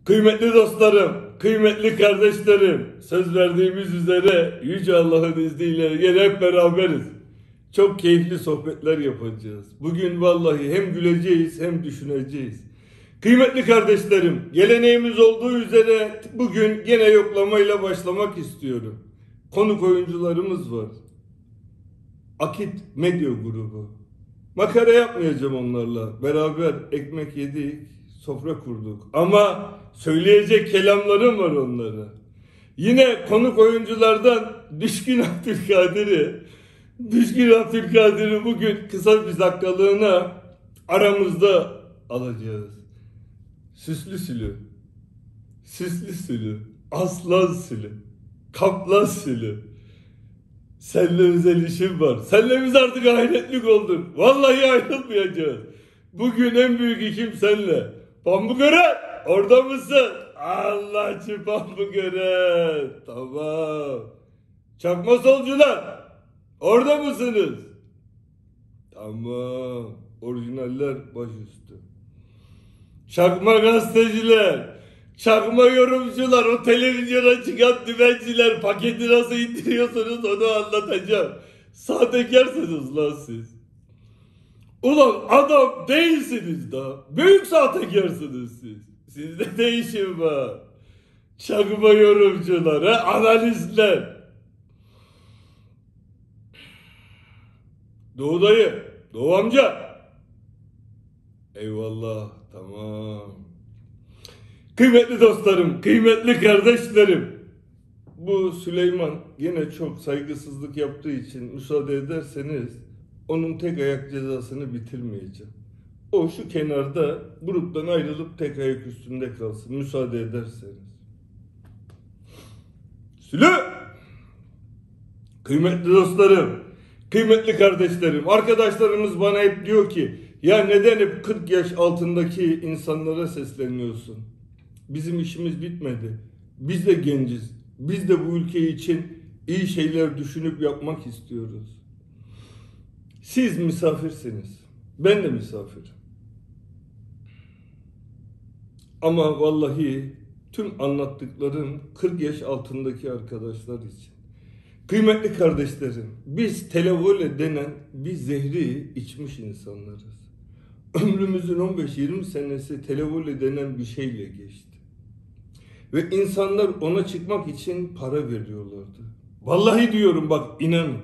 Kıymetli dostlarım, kıymetli kardeşlerim, söz verdiğimiz üzere Yüce Allah'ın izniyle gene hep beraberiz. Çok keyifli sohbetler yapacağız. Bugün vallahi hem güleceğiz hem düşüneceğiz. Kıymetli kardeşlerim, geleneğimiz olduğu üzere bugün gene yoklamayla başlamak istiyorum. Konuk oyuncularımız var. Akit Medya Grubu. Makara yapmayacağım onlarla. Beraber ekmek yedik, sofra kurduk. Ama söyleyecek kelamlarım var onlara. Yine konuk oyunculardan Düşkün Abdülkadir'i bugün kısa bir dakikalığına aramızda alacağız. Süslü Sülü, Aslan Sülü, Kaplan Sülü. Seninle özel işim var. Seninle biz artık ahiretlik olduk. Vallahi ayrılmayacağız. Bugün en büyük işim seninle. Pambukören, orada mısın? Allah'çı Pambukören. Tamam. Çakma solcular, orada mısınız? Tamam. Orijinaller başüstü. Çakma gazeteciler, çakma yorumcular, o televizyona çıkan dümenciler, paketi nasıl indiriyorsunuz onu anlatacağım. Sahtekarsınız lan siz. Ulan adam değilsiniz da. Büyük sahtekarsınız siz. Sizde değişim var. Çakma yorumcular, analistler. Doğu dayı, Doğu amca. Eyvallah, tamam. Kıymetli dostlarım, kıymetli kardeşlerim. Bu Süleyman yine çok saygısızlık yaptığı için müsaade ederseniz onun tek ayak cezasını bitirmeyeceğim. O şu kenarda gruptan ayrılıp tek ayak üstünde kalsın müsaade ederseniz. Sülü! Kıymetli dostlarım, kıymetli kardeşlerim, arkadaşlarımız bana hep diyor ki ya neden hep 40 yaş altındaki insanlara sesleniyorsun? Bizim işimiz bitmedi. Biz de genciz. Biz de bu ülke için iyi şeyler düşünüp yapmak istiyoruz. Siz misafirsiniz. Ben de misafirim. Ama vallahi tüm anlattıklarım 40 yaş altındaki arkadaşlar için. Kıymetli kardeşlerim, biz televole denen bir zehri içmiş insanlarız. Ömrümüzün 15-20 senesi televole denen bir şeyle geçti. Ve insanlar ona çıkmak için para veriyorlardı. Vallahi diyorum bak inanın.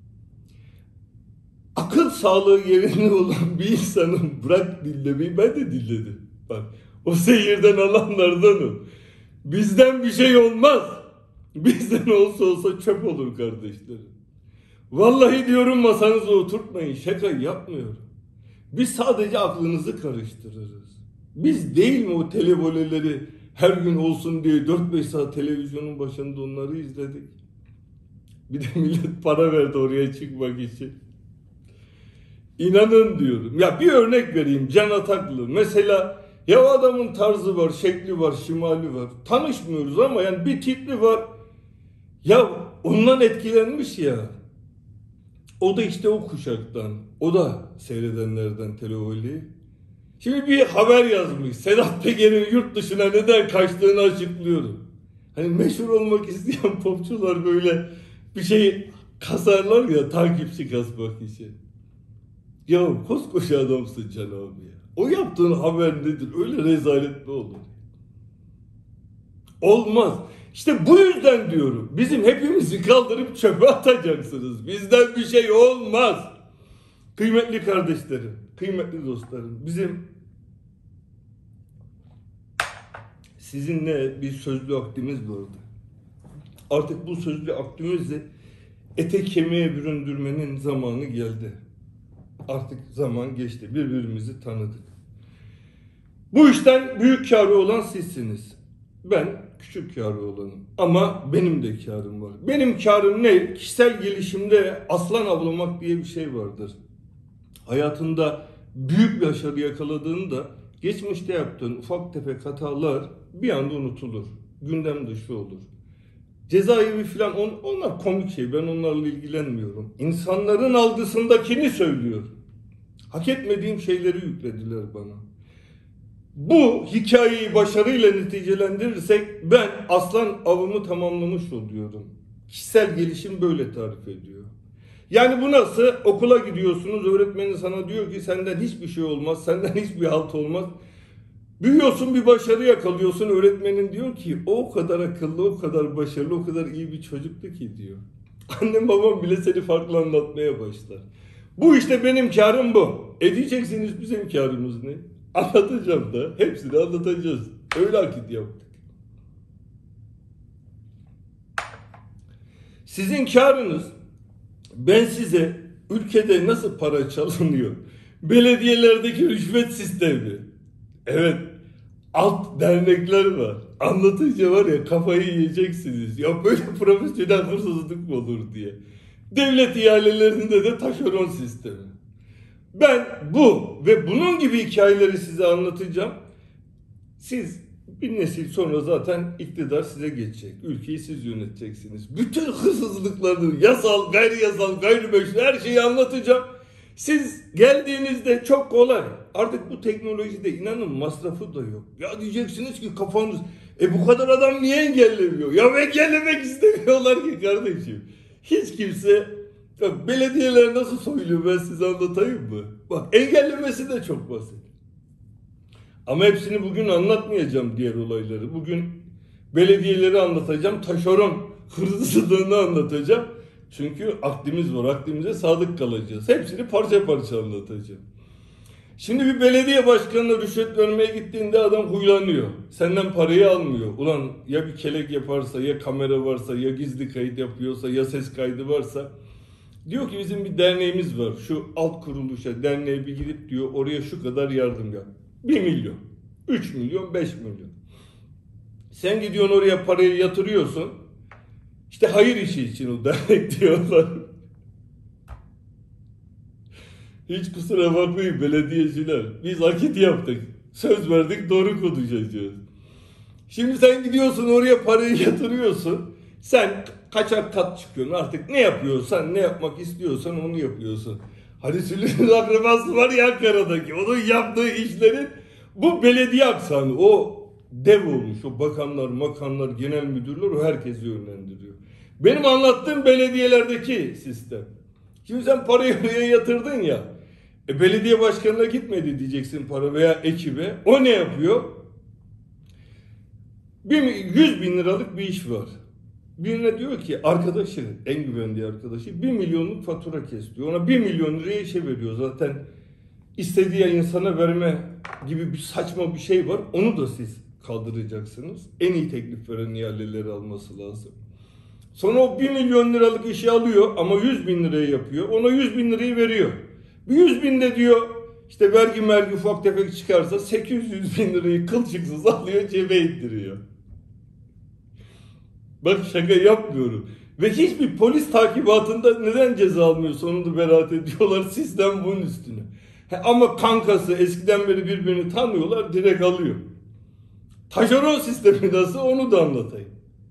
Akıl sağlığı yerinde olan bir insanın bırak dinlemeyi ben de dinledim. Bak o seyirden alanlardanım. Bizden bir şey olmaz. Bizden olsa çöp olur kardeşlerim. Vallahi diyorum masanıza oturtmayın. Şaka yapmıyorum. Biz sadece aklınızı karıştırırız. Biz değil mi o televoleleri her gün olsun diye 4-5 saat televizyonun başında onları izledik. Bir de millet para verdi oraya çıkmak için. İnanın diyorum. Ya bir örnek vereyim. Can Ataklı. Mesela ya adamın tarzı var, şekli var, şimali var. Tanışmıyoruz ama yani bir tipli var. Ya ondan etkilenmiş ya. O da işte o kuşaktan. O da seyredenlerden televoleyi. Şimdi bir haber yazmış. Sedat Peker'in yurt dışına neden kaçtığını açıklıyorum. Hani meşhur olmak isteyen popçular böyle bir şey kasarlar ya takipçi kasmak için. Ya koskoca adamsın Can abi ya. O yaptığın haber nedir? Öyle rezalet mi olur? Olmaz. İşte bu yüzden diyorum. Bizim hepimizi kaldırıp çöpe atacaksınız. Bizden bir şey olmaz. Kıymetli kardeşlerim, kıymetli dostlarım. Bizim sizinle bir sözlü aktimiz vardı. Artık bu sözlü aktimizi ete kemiğe büründürmenin zamanı geldi. Artık zaman geçti. Birbirimizi tanıdık. Bu işten büyük kârı olan sizsiniz. Ben küçük kârı olanım. Ama benim de kârım var. Benim kârım ne? Kişisel gelişimde aslan avlamak diye bir şey vardır. Hayatında büyük bir başarı yakaladığında geçmişte yaptığın ufak tefek hatalar bir anda unutulur. Gündem dışı olur. Cezaevi falan onlar komik şey. Ben onlarla ilgilenmiyorum. İnsanların algısındakini söylüyorum. Hak etmediğim şeyleri yüklediler bana. Bu hikayeyi başarıyla neticelendirirsek ben aslan avımı tamamlamış oluyorum. Kişisel gelişim böyle tarif ediyor. Yani bu nasıl? Okula gidiyorsunuz, öğretmenin sana diyor ki senden hiçbir şey olmaz, senden hiçbir halt olmaz. Büyüyorsun, bir başarı yakalıyorsun, öğretmenin diyor ki o kadar akıllı, o kadar başarılı, o kadar iyi bir çocuktu ki diyor. Annem babam bile seni farklı anlatmaya başlar. Bu işte benim karım bu. Diyeceksiniz bizim karımız ne? Anlatacağım da, hepsini anlatacağız. Öyle akit yaptık. Sizin karınız, ben size ülkede nasıl para çalınıyor, belediyelerdeki rüşvet sistemi, evet, alt dernekler var. Anlatınca var ya kafayı yiyeceksiniz. Ya böyle profesyonel hırsızlık mı olur diye. Devlet ihalelerinde de taşeron sistemi. Ben bu ve bunun gibi hikayeleri size anlatacağım. Siz bir nesil sonra zaten iktidar size geçecek. Ülkeyi siz yöneteceksiniz. Bütün hırsızlıkları, yasal, gayri yasal, gayrimeşru her şeyi anlatacağım. Siz geldiğinizde çok kolay. Artık bu teknolojide inanın masrafı da yok. Ya diyeceksiniz ki kafanız, bu kadar adam niye engellemiyor? Ya engellemek istemiyorlar ki kardeşim. Hiç kimse, bak belediyeler nasıl soyuluyor ben size anlatayım mı? Bak engellemesi de çok basit. Ama hepsini bugün anlatmayacağım, diğer olayları. Bugün belediyeleri anlatacağım. Taşeron hırsızlığını anlatacağım. Çünkü aklımız var. Aklımıza sadık kalacağız. Hepsini parça parça anlatacağım. Şimdi bir belediye başkanına rüşvet vermeye gittiğinde adam huylanıyor. Senden parayı almıyor. Ulan ya bir kelek yaparsa, ya kamera varsa, ya gizli kayıt yapıyorsa, ya ses kaydı varsa. Diyor ki bizim bir derneğimiz var. Şu alt kuruluşa, derneğe bir gidip diyor oraya şu kadar yardım yap. 1 milyon, 3 milyon, 5 milyon. Sen gidiyorsun oraya parayı yatırıyorsun. İşte hayır işi için o dernek diyorlar. Hiç kusura bakmayın belediyeciler. Biz akit yaptık. Söz verdik, doğru konuşacağız. Şimdi sen gidiyorsun oraya parayı yatırıyorsun. Sen kaçak kat çıkıyorsun. Artık ne yapıyorsan, ne yapmak istiyorsan onu yapıyorsun. Hani Süleyman akrabası var ya Ankara'daki. Onun yaptığı işlerin bu belediye aksanı. O dev olmuş. O bakanlar, makanlar, genel müdürler o herkesi yönlendiriyor. Benim anlattığım belediyelerdeki sistem. Şimdi sen parayı oraya yatırdın ya. Belediye başkanına gitmedi diyeceksin para veya ekibe. O ne yapıyor? 100 bin liralık bir iş var. Birine diyor ki arkadaşı, en güvendiği arkadaşı 1 milyonluk fatura kes diyor. Ona 1 milyon liraya işe veriyor. Zaten istediği insana verme gibi bir saçma bir şey var. Onu da siz kaldıracaksınız. En iyi teklif veren ihaleleri alması lazım. Sonra o 1 milyon liralık işi alıyor ama 100 bin liraya yapıyor. Ona 100 bin lirayı veriyor. Bir 100 bin de diyor işte vergi ufak tefek çıkarsa 800 bin lirayı kılçıksız alıyor cebe indiriyor. Bak şaka yapmıyorum. Ve hiçbir polis takibatında neden ceza almıyor? Sonunda beraat ediyorlar. Sistem bunun üstüne. Ama kankası eskiden beri birbirini tanıyorlar. Direkt alıyor. Taşeron sistemi nasıl onu da anlatayım.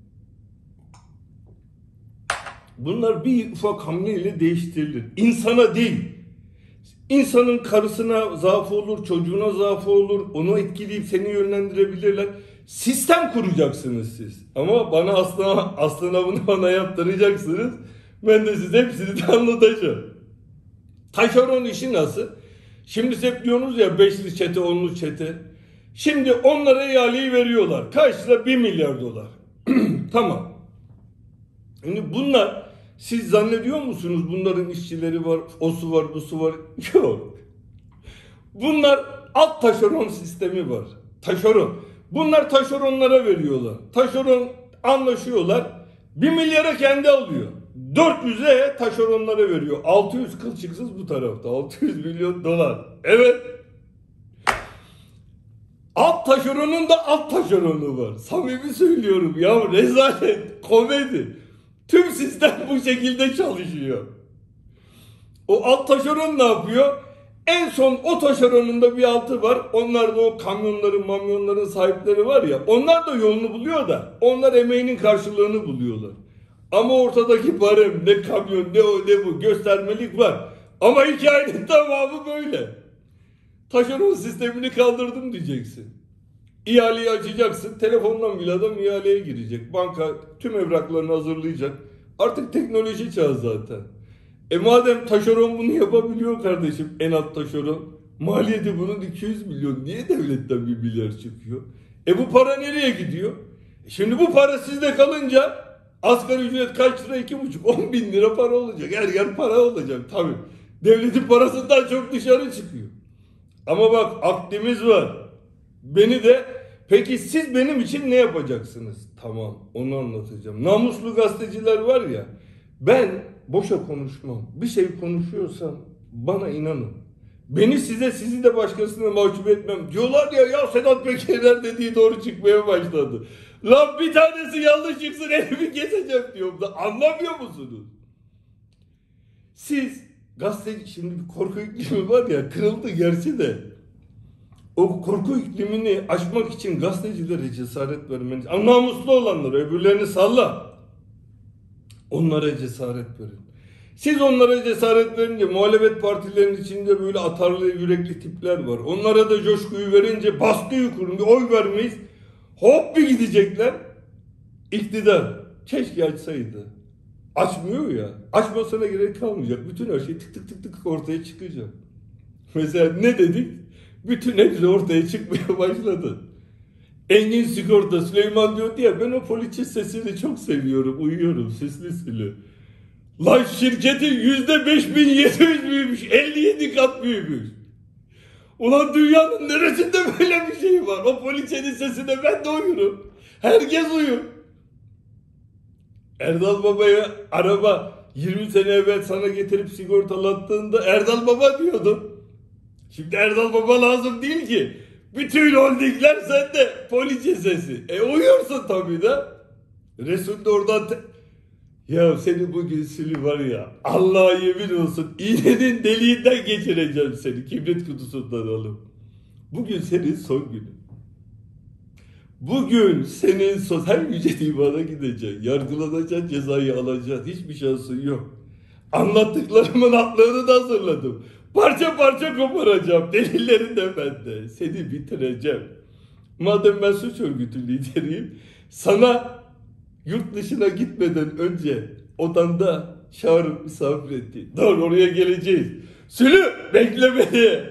Bunlar bir ufak hamleyle değiştirilir. İnsana değil. İnsanın karısına zaafı olur, çocuğuna zaafı olur. Onu etkileyip seni yönlendirebilirler. Sistem kuracaksınız siz. Ama bana aslına bunu bana yaptıracaksınız. Ben de size hepsini de anlatacağım. Taşeron işi nasıl? Şimdi siz hep diyorsunuz ya 5'li çete, 10'lu çete. Şimdi onlara ihaleyi veriyorlar. Kaç lira? 1 milyar dolar. Tamam. Şimdi bunlar, siz zannediyor musunuz bunların işçileri var, osu var, busu var? Yok. Bunlar alt taşeron sistemi var. Taşeron. Bunlar taşeronlara veriyorlar. Taşeron anlaşıyorlar. 1 milyara kendi alıyor. 400'e taşeronlara veriyor. 600 kılçıksız bu tarafta. 600 milyon dolar. Evet. Alt taşeronun da alt taşeronu var. Samimi söylüyorum ya, rezalet, komedi. Tüm sistem bu şekilde çalışıyor. O alt taşeron ne yapıyor? En son o taşeronun da bir altı var. Onlar da o mamyonların sahipleri var ya. Onlar da yolunu buluyor da. Onlar emeğinin karşılığını buluyorlar. Ama ortadaki barem, ne kamyon, ne o ne bu göstermelik var. Ama hikayenin tamamı böyle. Taşeron sistemini kaldırdım diyeceksin. İhaleyi açacaksın. Telefondan bile adam ihaleye girecek. Banka tüm evraklarını hazırlayacak. Artık teknoloji çağı zaten. Madem taşeron bunu yapabiliyor kardeşim, en alt taşeron. Maliyeti bunun 200 milyon. Niye devletten 1 milyar çıkıyor? Bu para nereye gidiyor? Şimdi bu para sizde kalınca asgari ücret kaç lira? 2,5. 10 bin lira para olacak. Her yer para olacak tabii. Devletin parasından çok dışarı çıkıyor. Ama bak akdimiz var. Beni de peki siz benim için ne yapacaksınız? Tamam, onu anlatacağım. Namuslu gazeteciler var ya, ben boşa konuşmam. Bir şey konuşuyorsam bana inanın. Beni size, sizi de başkasına mahcup etmem. Diyorlar ya Sedat Peker'ler dediği doğru çıkmaya başladı. Lan bir tanesi yanlış çıksın elimi keseceğim diyorum da anlamıyor musunuz? Siz gazeteci, şimdi bir korku iklimi var ya, kırıldı gerçi de. O korku iklimini aşmak için gazetecilere cesaret vermeniz. Namuslu olanlara, öbürlerini salla. Onlara cesaret verin. Siz onlara cesaret verince muhalefet partilerinin içinde böyle atarlı, yürekli tipler var. Onlara da coşkuyu verince baskıyı kurun, bir oy vermeyiz. Hop bir gidecekler. İktidar keşke açsaydı. Açmıyor ya. Açmasına gerek kalmayacak. Bütün her şey tık tık tık tık ortaya çıkacak. Mesela ne dedik? Bütün hepsi ortaya çıkmaya başladı. Engin Sigorta, Süleyman diyordu ya, ben o poliçe sesini çok seviyorum, uyuyorum seslisini. Lan şirketin %5700 büyümüş, 57 kat büyümüş. Ulan dünyanın neresinde böyle bir şey var? O poliçenin sesine ben de uyurum. Herkes uyur. Erdal Baba'ya araba 20 sene evvel sana getirip sigortalattığında Erdal Baba diyordun. Şimdi Erdal Baba lazım değil ki. Bütün holdingler sende. Poliçe sesi. Uyuyorsun tabii de. Resul de oradan... Ya seni bugün Sülü var ya, Allah'a yemin olsun iğnenin deliğinden geçireceğim seni. Kibrit kutusundan alıp. Bugün senin son günün. Bugün senin son... Hem Yüce Divan'a gideceksin. Yargılanacaksın, cezayı alacaksın. Hiçbir şansın yok. Anlattıklarımın aklını da hazırladım. Parça parça koparacağım. Delillerin de bende. Seni bitireceğim. Madem ben suç örgütü lideriyim, sana yurt dışına gitmeden önce odanda çağırıp misafir etti. Doğru, oraya geleceğiz. Sülü bekle beni.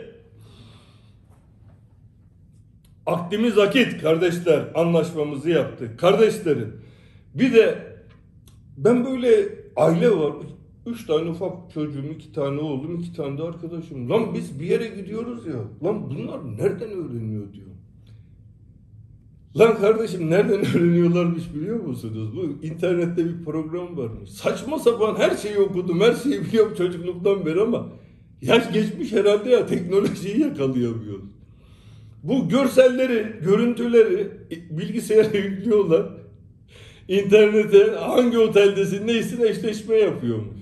Akdimiz akit kardeşler, anlaşmamızı yaptık. Kardeşlerim, bir de ben böyle aile var. 3 tane ufak çocuğum, 2 tane oğlum, 2 tane de arkadaşım. Lan biz bir yere gidiyoruz ya. Lan bunlar nereden öğreniyor diyor. Lan kardeşim nereden öğreniyorlarmış biliyor musunuz? Bu internette bir program varmış. Saçma sapan her şeyi okudum, her şeyi biliyorum çocukluktan beri ama yaş geçmiş herhalde ya, teknolojiyi yakalayamıyoruz. Bu görselleri, görüntüleri bilgisayara yüklüyorlar. İnternete hangi oteldesin, neysin eşleşme yapıyormuş.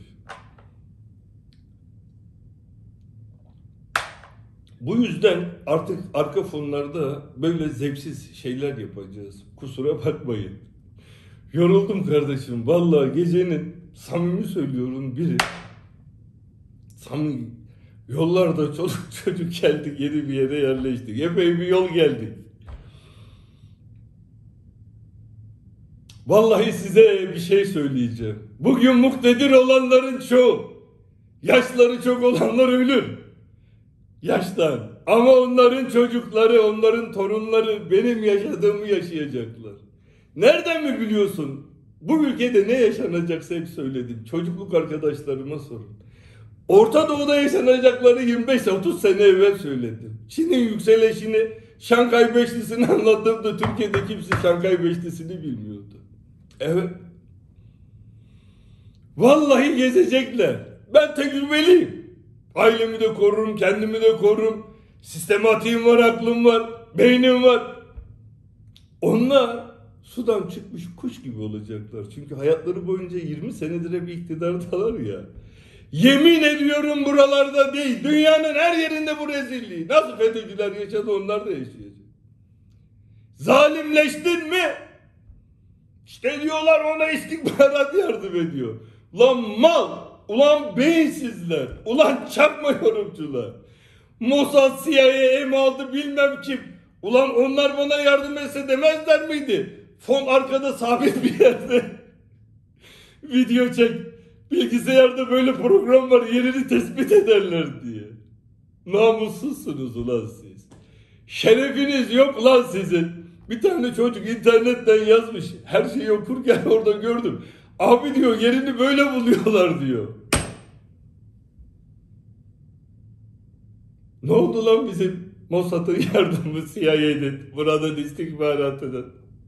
Bu yüzden artık arka fonlarda böyle zevksiz şeyler yapacağız. Kusura bakmayın. Yoruldum kardeşim. Vallahi gecenin, samimi söylüyorum, biri samimi yollarda çoluk çocuk geldik, yeni bir yere yerleştik. Epey bir yol geldik. Vallahi size bir şey söyleyeceğim. Bugün muktedir olanların çoğu, yaşları çok olanlar ölür. Yaştan. Ama onların çocukları, onların torunları benim yaşadığımı yaşayacaklar. Nereden mi biliyorsun? Bu ülkede ne yaşanacaksa hep söyledim. Çocukluk arkadaşlarıma sorun. Orta Doğu'da yaşanacakları 25-30 sene evvel söyledim. Çin'in yükselişini, Şanghay Beşlisi'ni anlattığımda Türkiye'de kimse Şanghay Beşlisi'ni bilmiyordu. Evet. Vallahi gezecekler. Ben tecrübeliyim. Ailemi de korurum, kendimi de korurum. Sistematiğim var, aklım var, beynim var. Onlar sudan çıkmış kuş gibi olacaklar. Çünkü hayatları boyunca 20 senedir hep iktidardalar ya. Yemin ediyorum buralarda değil, dünyanın her yerinde bu rezilliği. Nasıl FETÖ'cüler yaşadı, onlar da yaşayacak. Zalimleştin mi? İşte diyorlar ona istihbarat yardım ediyor. Ulan mal, ulan beyinsizler, ulan çakma yorumcular. Mossad, CIA mi aldı bilmem kim. Ulan onlar bana yardım etse demezler miydi? Fon arkada sabit bir yerde. Video çek. Bilgisayarda böyle program var, yerini tespit ederler diye. Namussuzsunuz ulan siz. Şerefiniz yok lan sizin. Bir tane çocuk internetten yazmış. Her şeyi okurken orada gördüm. Abi diyor, yerini böyle buluyorlar diyor. Ne oldu lan bizim Mossad'ın yardımı, CIA'den, buradan istihbaratıdan?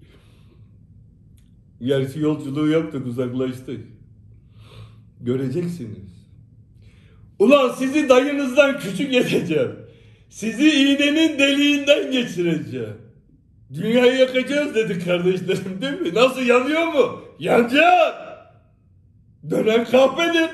Gerçi yolculuğu yaptık, uzaklaştık. Göreceksiniz. Ulan sizi dayınızdan küçük edeceğim. Sizi iğnenin deliğinden geçireceğim. Dünyayı yakacağız dedik kardeşlerim, değil mi? Nasıl, yanıyor mu? Yanacak. Dönen kahpedir.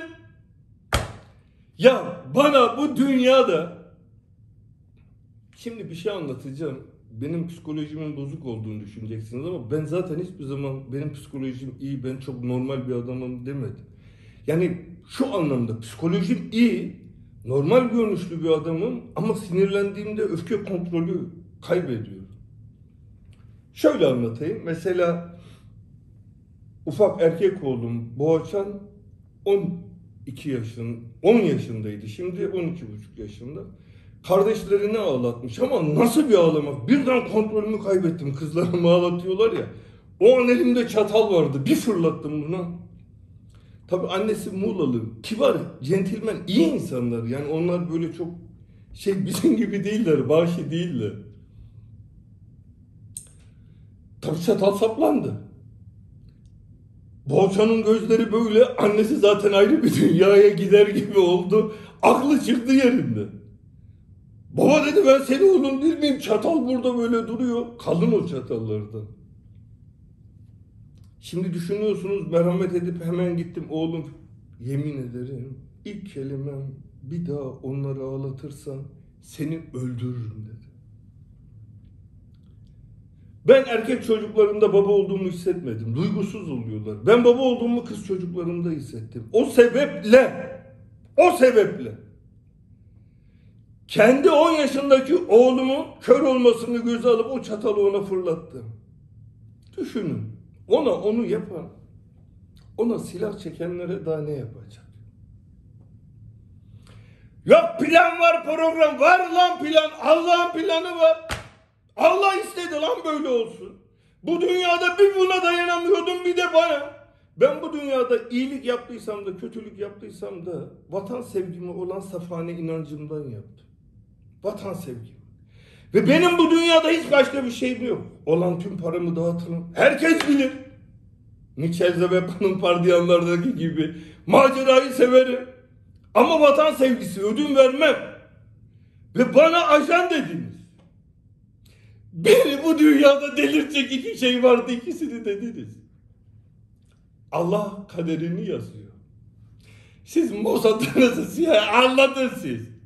Ya bana bu dünyada, şimdi bir şey anlatacağım. Benim psikolojimin bozuk olduğunu düşüneceksiniz ama ben zaten hiçbir zaman benim psikolojim iyi, ben çok normal bir adamım demedim. Yani şu anlamda psikolojim iyi, normal görünüşlü bir adamım ama sinirlendiğimde öfke kontrolü kaybediyorum. Şöyle anlatayım. Mesela ufak erkek oğlum Boğaçan 10 yaşındaydı. Şimdi 12,5 yaşında. Kardeşlerini ağlatmış ama nasıl bir ağlamak? Birden kontrolümü kaybettim. Kızlarımı ağlatıyorlar ya. O an elimde çatal vardı. Bir fırlattım buna. Tabii annesi Muğlalı. Kibar, centilmen, iyi insanlar. Yani onlar böyle çok bizim gibi değiller. Vahşi değiller. Tabii çatal saplandı. Boğaçan'ın gözleri böyle. Annesi zaten ayrı bir dünyaya gider gibi oldu. Aklı çıktı yerinde. Baba dedi, ben senin oğlun değil miyim? Çatal burada böyle duruyor. Kalın o çatallardan. Şimdi düşünüyorsunuz, merhamet edip hemen gittim. Oğlum, yemin ederim ilk kelimem, bir daha onları ağlatırsan seni öldürürüm dedi. Ben erkek çocuklarımda baba olduğumu hissetmedim. Duygusuz oluyorlar. Ben baba olduğumu kız çocuklarımda hissettim. O sebeple kendi 10 yaşındaki oğlumun kör olmasını göze alıp o çatalı ona fırlattım. Düşünün. Onu yapan, ona silah çekenlere daha ne yapacak? Yok plan var, program var lan, plan. Allah'ın planı var. Allah istedi lan böyle olsun. Bu dünyada bir buna dayanamıyordum, bir de bana. Ben bu dünyada iyilik yaptıysam da kötülük yaptıysam da vatan sevgimi olan safane inancımdan yaptım. Vatan sevgim. Ve benim bu dünyada hiç başka bir şeyim yok. Olan tüm paramı dağıtırım. Herkes bilir. Nietzsche ve Pan'ın gibi macerayı severim. Ama vatan sevgisi ödün vermem. Ve bana ajan dediniz. Beni bu dünyada delirtecek iki şey vardı, ikisini dediniz. Allah kaderini yazıyor. Siz Mossad'ınızı anladın siz.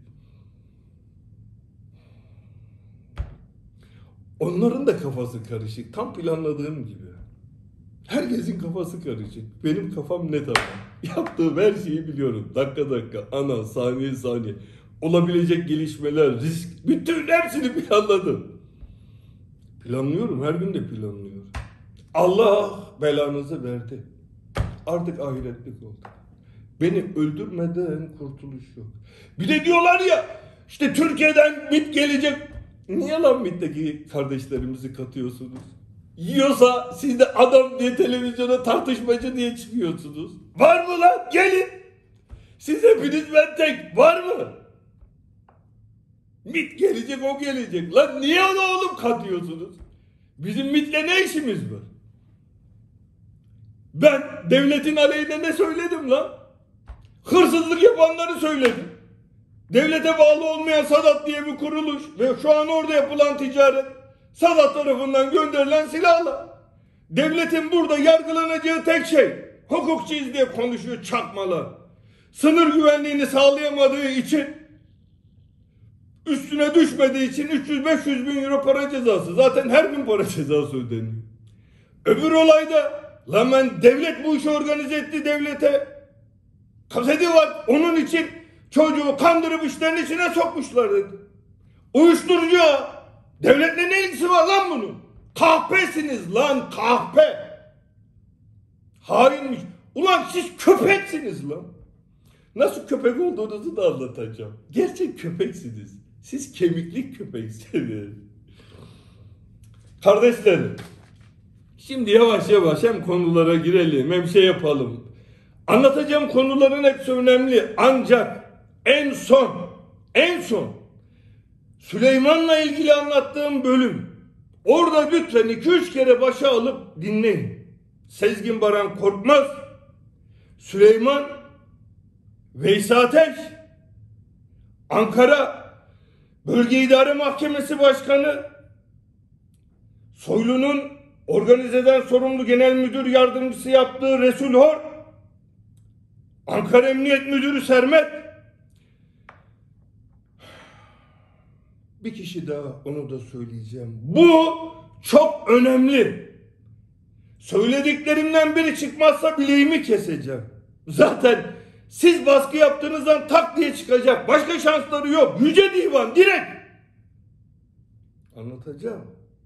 Onların da kafası karışık. Tam planladığım gibi. Herkesin kafası karışık. Benim kafam net ama. Yaptığım her şeyi biliyorum. Dakika, ana, saniye. Olabilecek gelişmeler, risk. Bütün hepsini planladım. Planlıyorum. Her gün de planlıyorum. Allah belanızı verdi. Artık ahiretlik oldu. Beni öldürmeden kurtuluş yok. Bir de diyorlar ya, işte Türkiye'den MİT gelecek. Niye lan MİT'teki kardeşlerimizi katıyorsunuz? Yiyorsa siz de adam diye televizyona tartışmacı diye çıkıyorsunuz. Var mı lan? Gelin. Siz hepiniz, ben tek. Var mı? MİT gelecek, o gelecek. Lan niye onu oğlum katıyorsunuz? Bizim MİT'le ne işimiz var? Ben devletin aleyhine ne söyledim lan? Hırsızlık yapanları söyledim. Devlete bağlı olmayan Sadat diye bir kuruluş ve şu an orada yapılan ticaret Sadat tarafından gönderilen silahla. Devletin burada yargılanacağı tek şey, hukukçuyuz diye konuşuyor çakmalar. Sınır güvenliğini sağlayamadığı için, üstüne düşmediği için 300-500 bin euro para cezası. Zaten her gün para cezası ödeniyor. Öbür olayda, devlet bu işi organize etti devlete. Kaseti var. Onun için Çocuğu kandırıp işlerin içine sokmuşlar dedi. Uyuşturucu. Devletle ne ilgisi var lan bunun? Kahpesiniz lan, kahpe. Hainmiş. Ulan siz köpeksiniz lan. Nasıl köpek olduğunuzu da anlatacağım. Gerçek köpeksiniz. Siz kemikli köpeksiniz. Kardeşlerim, şimdi yavaş yavaş hem konulara girelim hem şey yapalım. Anlatacağım konuların hepsi önemli. Ancak en son Süleyman'la ilgili anlattığım bölüm. Orada lütfen 2-3 kere başa alıp dinleyin. Sezgin Baran Korkmaz, Süleyman, Veysi Ateş, Ankara Bölge İdare Mahkemesi Başkanı, Soylu'nun organizeden sorumlu genel müdür yardımcısı yaptığı Resul Hor, Ankara Emniyet Müdürü Sermet, bir kişi daha, onu da söyleyeceğim. Bu çok önemli. Söylediklerimden biri çıkmazsa bileğimi keseceğim. Zaten siz baskı yaptığınızdan tak diye çıkacak. Başka şansları yok. Yüce Divan direkt. Anlatacağım.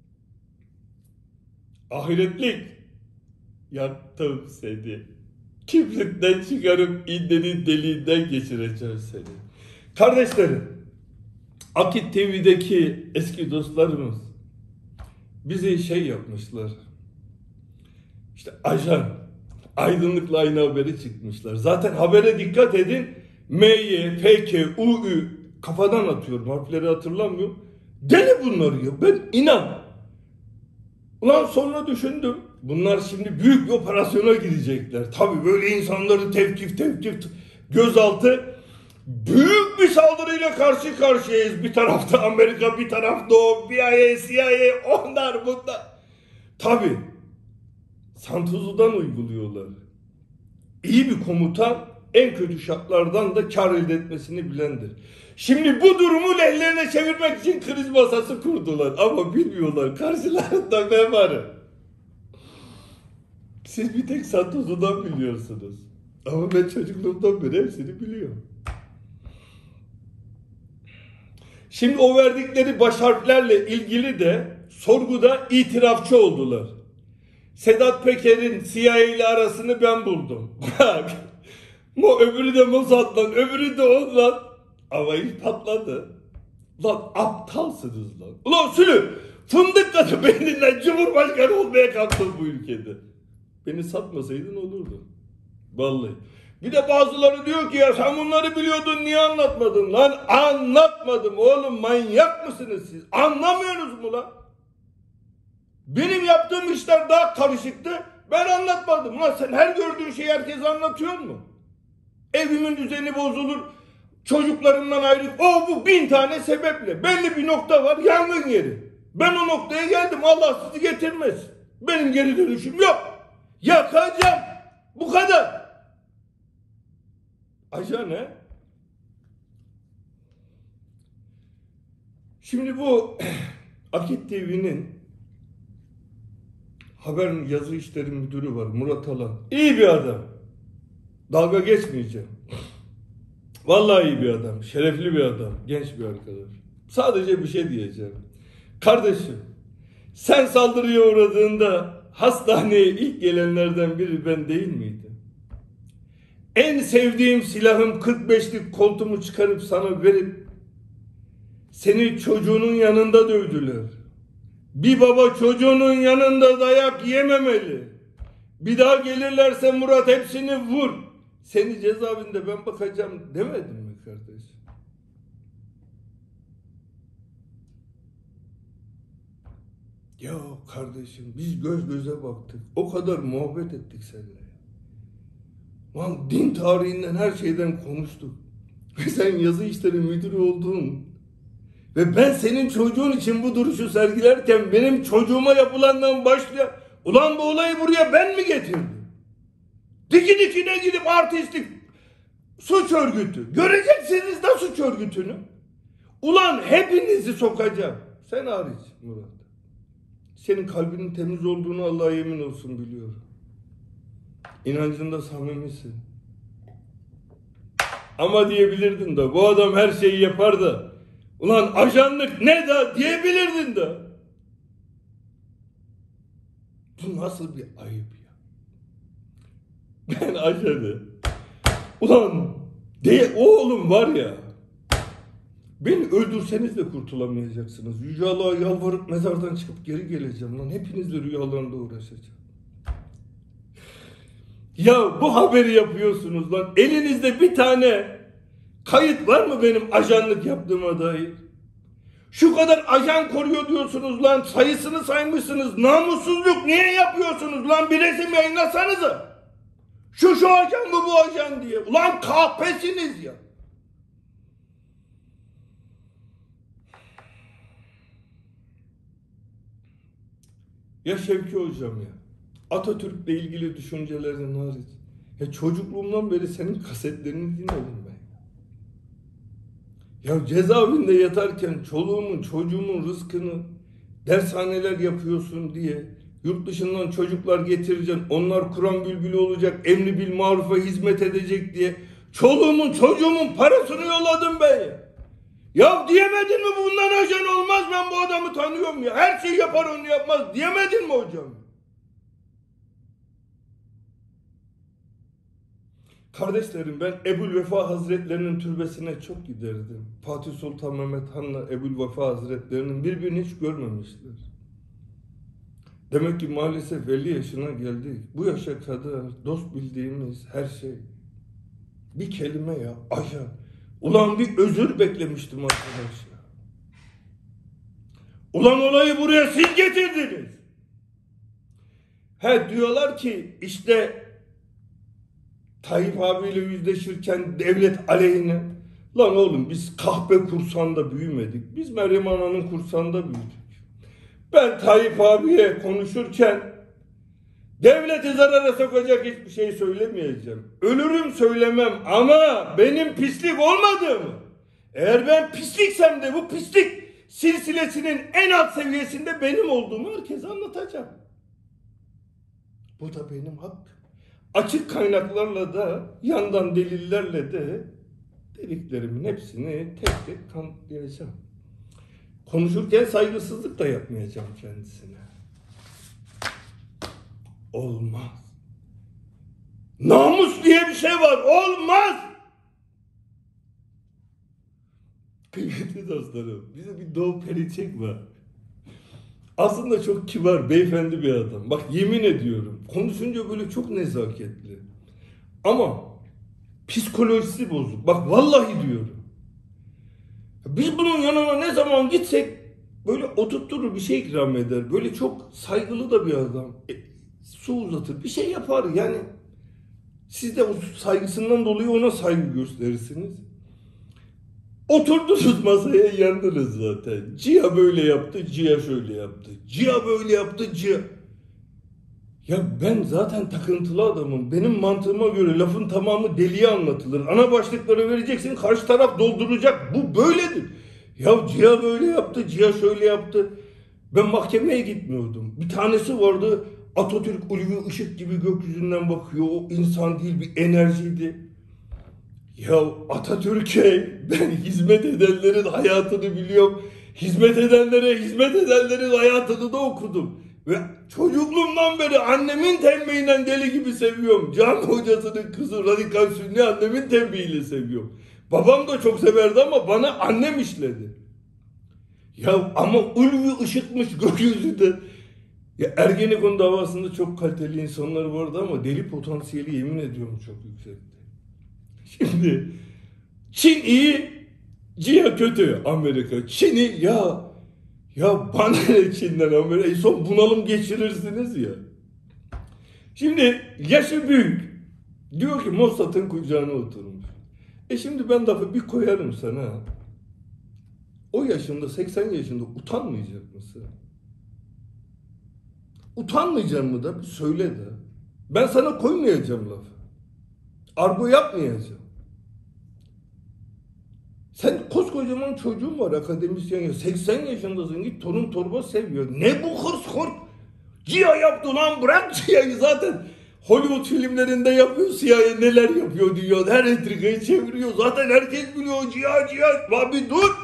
Ahiretlik. Yaktım seni. Kibrinden çıkarıp indenin deliğinden geçireceğim seni. Kardeşlerim, Akit TV'deki eski dostlarımız bizi şey yapmışlar. İşte ajan, aydınlıkla aynı haberi çıkmışlar. Zaten habere dikkat edin. M-Y, F-K, U-Ü kafadan atıyorum. Harfleri hatırlamıyorum. Deli bunlar ya. Ben inan. Ulan sonra düşündüm. Bunlar şimdi büyük bir operasyona girecekler. Tabii böyle insanları tevkif gözaltı. Büyük bir saldırıyla karşı karşıyayız. Bir tarafta Amerika, bir tarafta o CIA, onlar bunlar. Tabii Santozu'dan uyguluyorlar. İyi bir komutan en kötü şartlardan da kar elde etmesini bilendir. Şimdi bu durumu lehlerine çevirmek için kriz masası kurdular. Ama bilmiyorlar karşılarında ne var? Siz bir tek Santozu'dan biliyorsunuz. Ama ben çocukluğumdan beri hepsini biliyorum. Şimdi o verdikleri baş harflerle ilgili de sorguda itirafçı oldular. Sedat Peker'in CIA ile arasını ben buldum. Bak. Öbürü de Mossad'dan, öbürü de ondan. Ama iş patladı. Lan aptalsınız lan. Ulan Sülü, fındık katı beyninden Cumhurbaşkanı olmaya kalktın bu ülkede. Beni satmasaydın olurdu. Vallahi. Bir de bazıları diyor ki ya sen bunları biliyordun niye anlatmadın? Lan anlatmadım oğlum, manyak mısınız siz? Anlamıyorsunuz mu lan? Benim yaptığım işler daha karışıktı. Ben anlatmadım. Lan sen her gördüğün şeyi herkese anlatıyor mu? Evimin düzeni bozulur. Çocuklarımdan ayrı. O bu 1000 tane sebeple. Belli bir nokta var. Yangın yeri. Ben o noktaya geldim. Allah sizi getirmez. Benim geri dönüşüm yok. Yakacağım. Bu kadar. Ajan ne? Şimdi bu Akit TV'nin haber yazı işleri müdürü var, Murat Alan. İyi bir adam. Dalga geçmeyeceğim. Vallahi iyi bir adam. Şerefli bir adam. Genç bir arkadaş. Sadece bir şey diyeceğim. Kardeşim, sen saldırıya uğradığında hastaneye ilk gelenlerden biri ben değil miydim? En sevdiğim silahım 45'lik koltumu çıkarıp sana verip seni çocuğunun yanında dövdüler. Bir baba çocuğunun yanında dayak yememeli. Bir daha gelirlerse Murat hepsini vur. Seni cezaevinde ben bakacağım demedim mi kardeş? Ya kardeşim biz göz göze baktık. O kadar muhabbet ettik seninle. Lan din tarihinden her şeyden konuştuk. Ve sen yazı işleri müdürü oldun. Ve ben senin çocuğun için bu duruşu sergilerken benim çocuğuma yapılandan başlıyor. Ulan bu olayı buraya ben mi getirdim? Diki dikine gidip artistlik, suç örgütü. Göreceksiniz de suç örgütünü. Ulan hepinizi sokacağım. Sen hariç Murat. Senin kalbinin temiz olduğunu Allah'a yemin olsun biliyorum. İnancında samimisin. Ama diyebilirdin de bu adam her şeyi yapar da ulan ajanlık ne da diyebilirdin de. Bu nasıl bir ayıp ya? Ben ajanı ulan oğlum var ya, beni öldürseniz de kurtulamayacaksınız. Yüce Allah'a yalvarıp mezardan çıkıp geri geleceğim lan. Hepinizle rüyalarında uğraşacağım. Ya bu haberi yapıyorsunuz lan. Elinizde bir tane kayıt var mı benim ajanlık yaptığıma dair? Şu kadar ajan koruyor diyorsunuz lan. Sayısını saymışsınız. Namussuzluk niye yapıyorsunuz lan? Bir resim yayınlasanıza. Şu ajan mı bu ajan diye. Ulan kahpesiniz ya. Ya Şevki hocam ya. Atatürk'le ilgili düşüncelerin hariç. Ya çocukluğumdan beri senin kasetlerini dinledim ben. Ya cezaevinde yatarken çoluğumun çocuğumun rızkını dershaneler yapıyorsun diye yurt dışından çocuklar getireceksin. Onlar Kur'an bülbülü olacak. Emri bil marufa hizmet edecek diye çoluğumun çocuğumun parasını yolladım ben ya. Ya diyemedin mi bundan ajan olmaz, ben bu adamı tanıyorum ya. Her şeyi yapar onu yapmaz diyemedin mi hocam? Kardeşlerim, ben Ebu'l-Vefa Hazretlerinin türbesine çok giderdim. Fatih Sultan Mehmet Han'la Ebu'l-Vefa Hazretlerinin birbirini hiç görmemişler. Demek ki maalesef 50 yaşına geldik. Bu yaşa kadar dost bildiğimiz her şey bir kelime ya, ajan. Ulan bir özür beklemiştim arkadaş ya. Ulan olayı buraya siz getirdiniz. Diyorlar ki işte Tayyip abiyle yüzleşirken devlet aleyhine. Lan oğlum biz kahpe kursağında büyümedik. Biz Meryem Ana'nın kursağında büyüdük. Ben Tayyip abiye konuşurken devleti zarara sokacak hiçbir şey söylemeyeceğim. Ölürüm söylemem ama benim pislik olmadığımı, eğer ben pisliksem de bu pislik silsilesinin en alt seviyesinde benim olduğumu herkese anlatacağım. Bu da benim hakkım. Açık kaynaklarla da yandan delillerle de dediklerimin hepsini tek tek kanıtlayacağım. Konuşurken saygısızlık da yapmayacağım kendisine. Olmaz. Namus diye bir şey var. Olmaz. Kıymetli dostlarım, bize bir Doğu Perinçek var. Aslında çok kibar, beyefendi bir adam. Bak yemin ediyorum, konuşunca böyle çok nezaketli. Ama psikolojisi bozuk. Bak vallahi diyorum. Biz bunun yanına ne zaman gitsek böyle oturtturur, bir şey ikram eder. Böyle çok saygılı da bir adam. Su uzatır, bir şey yapar yani. Siz de o saygısından dolayı ona saygı gösterirsiniz. Oturdunuz masaya, yandınız zaten. Cia böyle yaptı, Cia şöyle yaptı. Cia böyle yaptı, Cia. Ya ben zaten takıntılı adamım. Benim mantığıma göre lafın tamamı deliye anlatılır. Ana başlıkları vereceksin, karşı taraf dolduracak. Bu böyledir. Ya Cia böyle yaptı, Cia şöyle yaptı. Ben mahkemeye gitmiyordum. Bir tanesi vardı, Atatürk ulvi ışık gibi gökyüzünden bakıyor. O insan değil, bir enerjiydi. Ya Atatürk'e ben hizmet edenlerin hayatını biliyorum. Hizmet edenlerin hayatını da okudum. Ve çocukluğumdan beri annemin tembihiyle deli gibi seviyorum. Cami hocasının kızı radikal sünni annemin tembihiyle seviyorum. Babam da çok severdi ama bana annem işledi. Ya ama ulvi ışıkmış gökyüzünde. Ya Ergenekon davasında çok kaliteli insanlar vardı ama deli potansiyeli yemin ediyorum çok yüksekti. Şimdi Çin iyi, Cia kötü Amerika. Çin'i ya bana ne Çin'den Amerika? Son bunalım geçirirsiniz ya. Şimdi yaşı büyük. Diyor ki Mossad'ın kucağına oturmuş. Şimdi ben lafı bir koyarım sana. O yaşında 80 yaşında utanmayacak mısın? Utanmayacak mı da bir söyle de. Ben sana koymayacağım lafı. Argo yapmayacağım. Sen koskocaman çocuğun var akademisyen ya. 80 yaşındasın, git torun torba seviyor. Ne bu hırs hırs? Cia yaptı lan, bırak Cia'yı zaten. Hollywood filmlerinde yapıyor, CIA neler yapıyor dünyada, her entrikayı çeviriyor. Zaten herkes biliyor, cihat. Abi dur!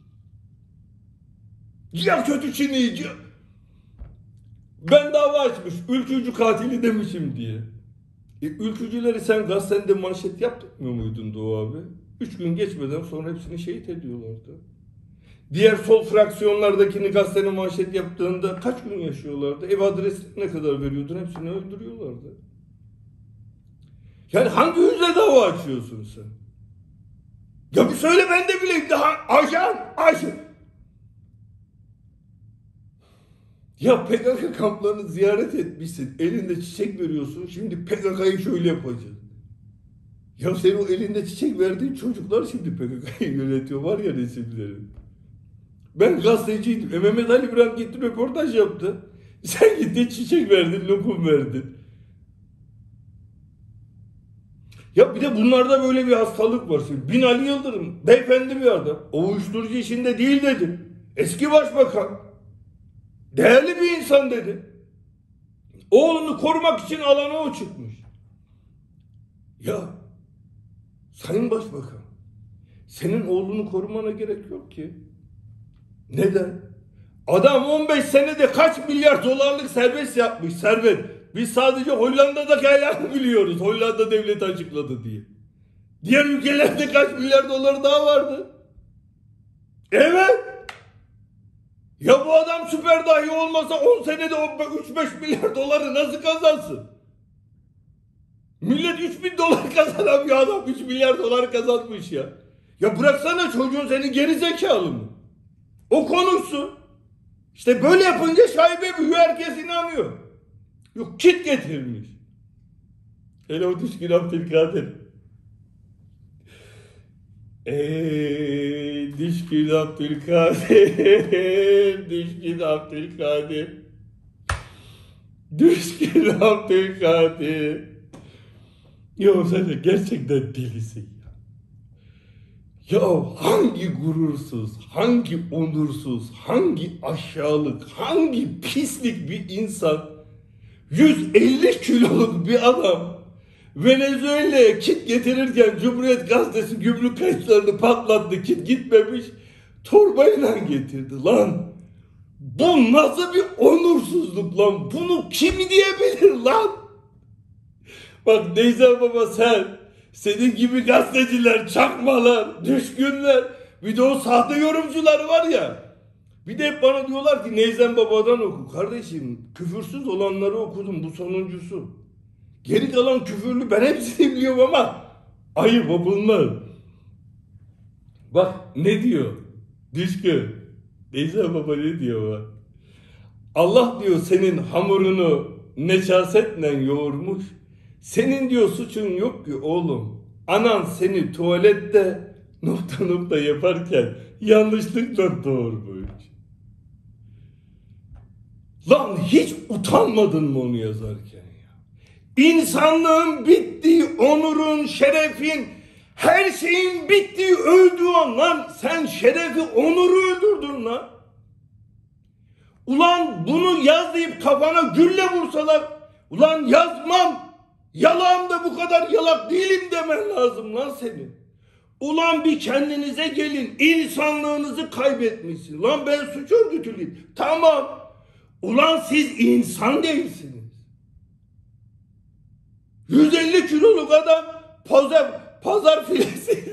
Cihat kötü Çin'i, cihat. Ben dava açmış, ülkücü katili demişim diye. Ülkücüleri sen gazetende manşet yapmıyor muydun Doğu abi? 3 gün geçmeden sonra hepsini şehit ediyorlardı. Diğer sol fraksiyonlardakini gazetenin manşet yaptığında kaç gün yaşıyorlardı? Ev adresi ne kadar veriyordun? Hepsini öldürüyorlardı. Yani hangi yüzle dava açıyorsun sen? Ya bir söyle ben de bileyim. Daha ajan. Ya PKK kamplarını ziyaret etmişsin. Elinde çiçek veriyorsun. Şimdi PKK'yı şöyle yapacağız. Ya senin o elinde çiçek verdiğin çocuklar şimdi PKK'yı yönetiyor. Var ya resimleri. Ben gazeteciydim. Mehmet Ali İbrahim gitti röportaj yaptı. Sen gittin çiçek verdin, lokum verdin. Ya bir de bunlarda böyle bir hastalık var. Şimdi Binali Yıldırım beyefendi bir adam. O uyuşturucu işinde değil dedi. Eski başbakan. Değerli bir insan dedi. Oğlunu korumak için alana o çıkmış. Ya Sayın Başbakan, senin oğlunu korumana gerek yok ki. Neden? Adam 15 senede kaç milyar dolarlık serbest yapmış, serbest. Biz sadece Hollanda'daki ayağını biliyoruz. Hollanda devleti açıkladı diye. Diğer ülkelerde kaç milyar dolar daha vardı? Evet. Ya bu adam süper dahi olmasa 10 senede 3-5 milyar doları nasıl kazansın? Millet 3.000 dolar kazanamıyor, adam 3 milyar dolar kazanmış ya. Ya bıraksana çocuğun, seni geri zekalı mı? O konuşsun. İşte böyle yapınca şaibe büyüyor, herkes inanıyor. Yok kit getirmiş. Hele o düşkün Abdülkadir. Düşkün Abdülkadir. Düşkün Abdülkadir. Düşkün Abdülkadir. Ya sen de gerçekten delisin ya. Ya hangi gurursuz, hangi onursuz, hangi aşağılık, hangi pislik bir insan 150 kiloluk bir adam Venezuela'ya kit getirirken Cumhuriyet Gazetesi gümrük kayıtlarını patlattı, kit gitmemiş, torbayla getirdi lan. Bu nasıl bir onursuzluk lan? Bunu kim diyebilir lan? Bak Neyzen Baba, senin gibi gazeteciler, çakmalar, düşkünler, bir de o sahte yorumcular var ya. Bir de hep bana diyorlar ki Neyzen Baba'dan oku. Kardeşim küfürsüz olanları okudum, bu sonuncusu. Geri kalan küfürlü ben hepsini biliyorum ama ayıp bulunmaz. Bak ne diyor? Düşkün. Neyzen Baba ne diyor bak. Allah diyor senin hamurunu necasetle yoğurmuş. Senin diyor suçun yok ki oğlum. Anan seni tuvalette nokta yaparken yanlışlıkla doğurmuş. Lan hiç utanmadın mı onu yazarken ya? İnsanlığın bittiği, onurun, şerefin, her şeyin bittiği, öldüğü an lan sen şerefi, onuru öldürdün lan. Ulan bunu yaz deyip kafana gülle vursalar, ulan yazmam. Yalağım da bu kadar yalak değilim demen lazım lan senin. Ulan bir kendinize gelin. İnsanlığınızı kaybetmişsin. Lan ben suç örgütülüyüm. Tamam. Ulan siz insan değilsiniz. 150 kiloluk adam pazar filesi.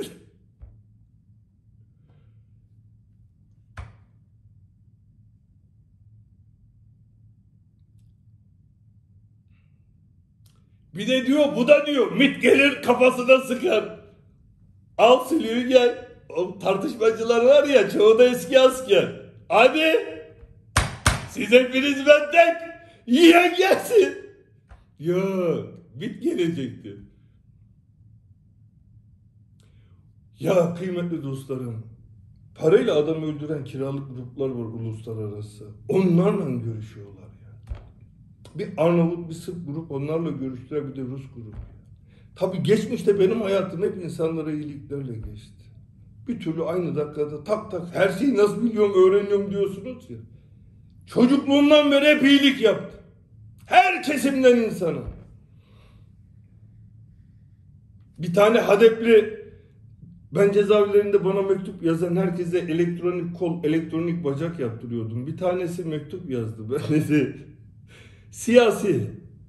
Bir de diyor, bu da diyor MİT gelir kafasına sıkar. Al silüğü gel. O tartışmacılar var ya, çoğu da eski asker. Hadi siz hepiniz benden yiyen gelsin. Yok, MİT gelecekti. Ya kıymetli dostlarım, parayla adam öldüren kiralık gruplar var uluslararası. Onlarla görüşüyorlar ya. Bir Arnavut, bir Sırp grup onlarla görüştüler, bir de Rus grubu. Tabii geçmişte benim hayatım hep insanlara iyiliklerle geçti. Bir türlü aynı dakikada tak her şeyi nasıl biliyorum, öğreniyorum diyorsunuz ya. Çocukluğumdan beri hep iyilik yaptım. Her kesimden insana. Bir tane Hadepli, ben cezaevlerinde bana mektup yazan herkese elektronik kol, elektronik bacak yaptırıyordum. Bir tanesi mektup yazdı. Ben dedi, siyasi,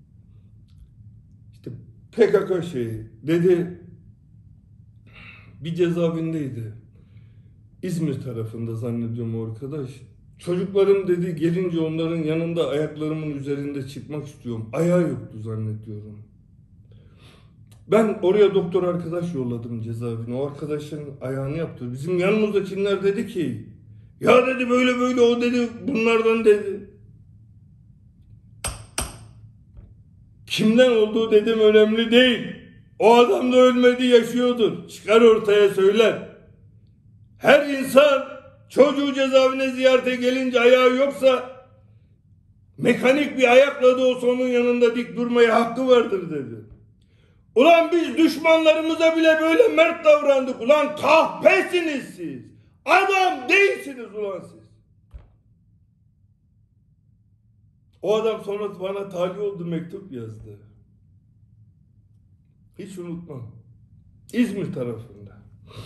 işte PKK şeyi, dedi, bir cezaevindeydi. İzmir tarafında zannediyorum o arkadaş. Çocuklarım dedi gelince onların yanında ayaklarımın üzerinde çıkmak istiyorum. Ayağı yoktu zannediyorum. Ben oraya doktor arkadaş yolladım cezaevine. O arkadaşın ayağını yaptı. Bizim yanımızdakiler dedi ki, ya dedi böyle böyle, o dedi bunlardan dedi. Kimden olduğu dedim önemli değil. O adam da ölmedi, yaşıyordur. Çıkar ortaya söyler. Her insan çocuğu cezaevine ziyarete gelince ayağı yoksa mekanik bir ayakla da olsa onun yanında dik durmaya hakkı vardır dedi. Ulan biz düşmanlarımıza bile böyle mert davrandık. Ulan kahpesiniz siz. Adam değilsiniz ulan siz. O adam sonra bana talih oldu, mektup yazdı. Hiç unutmam. İzmir tarafında.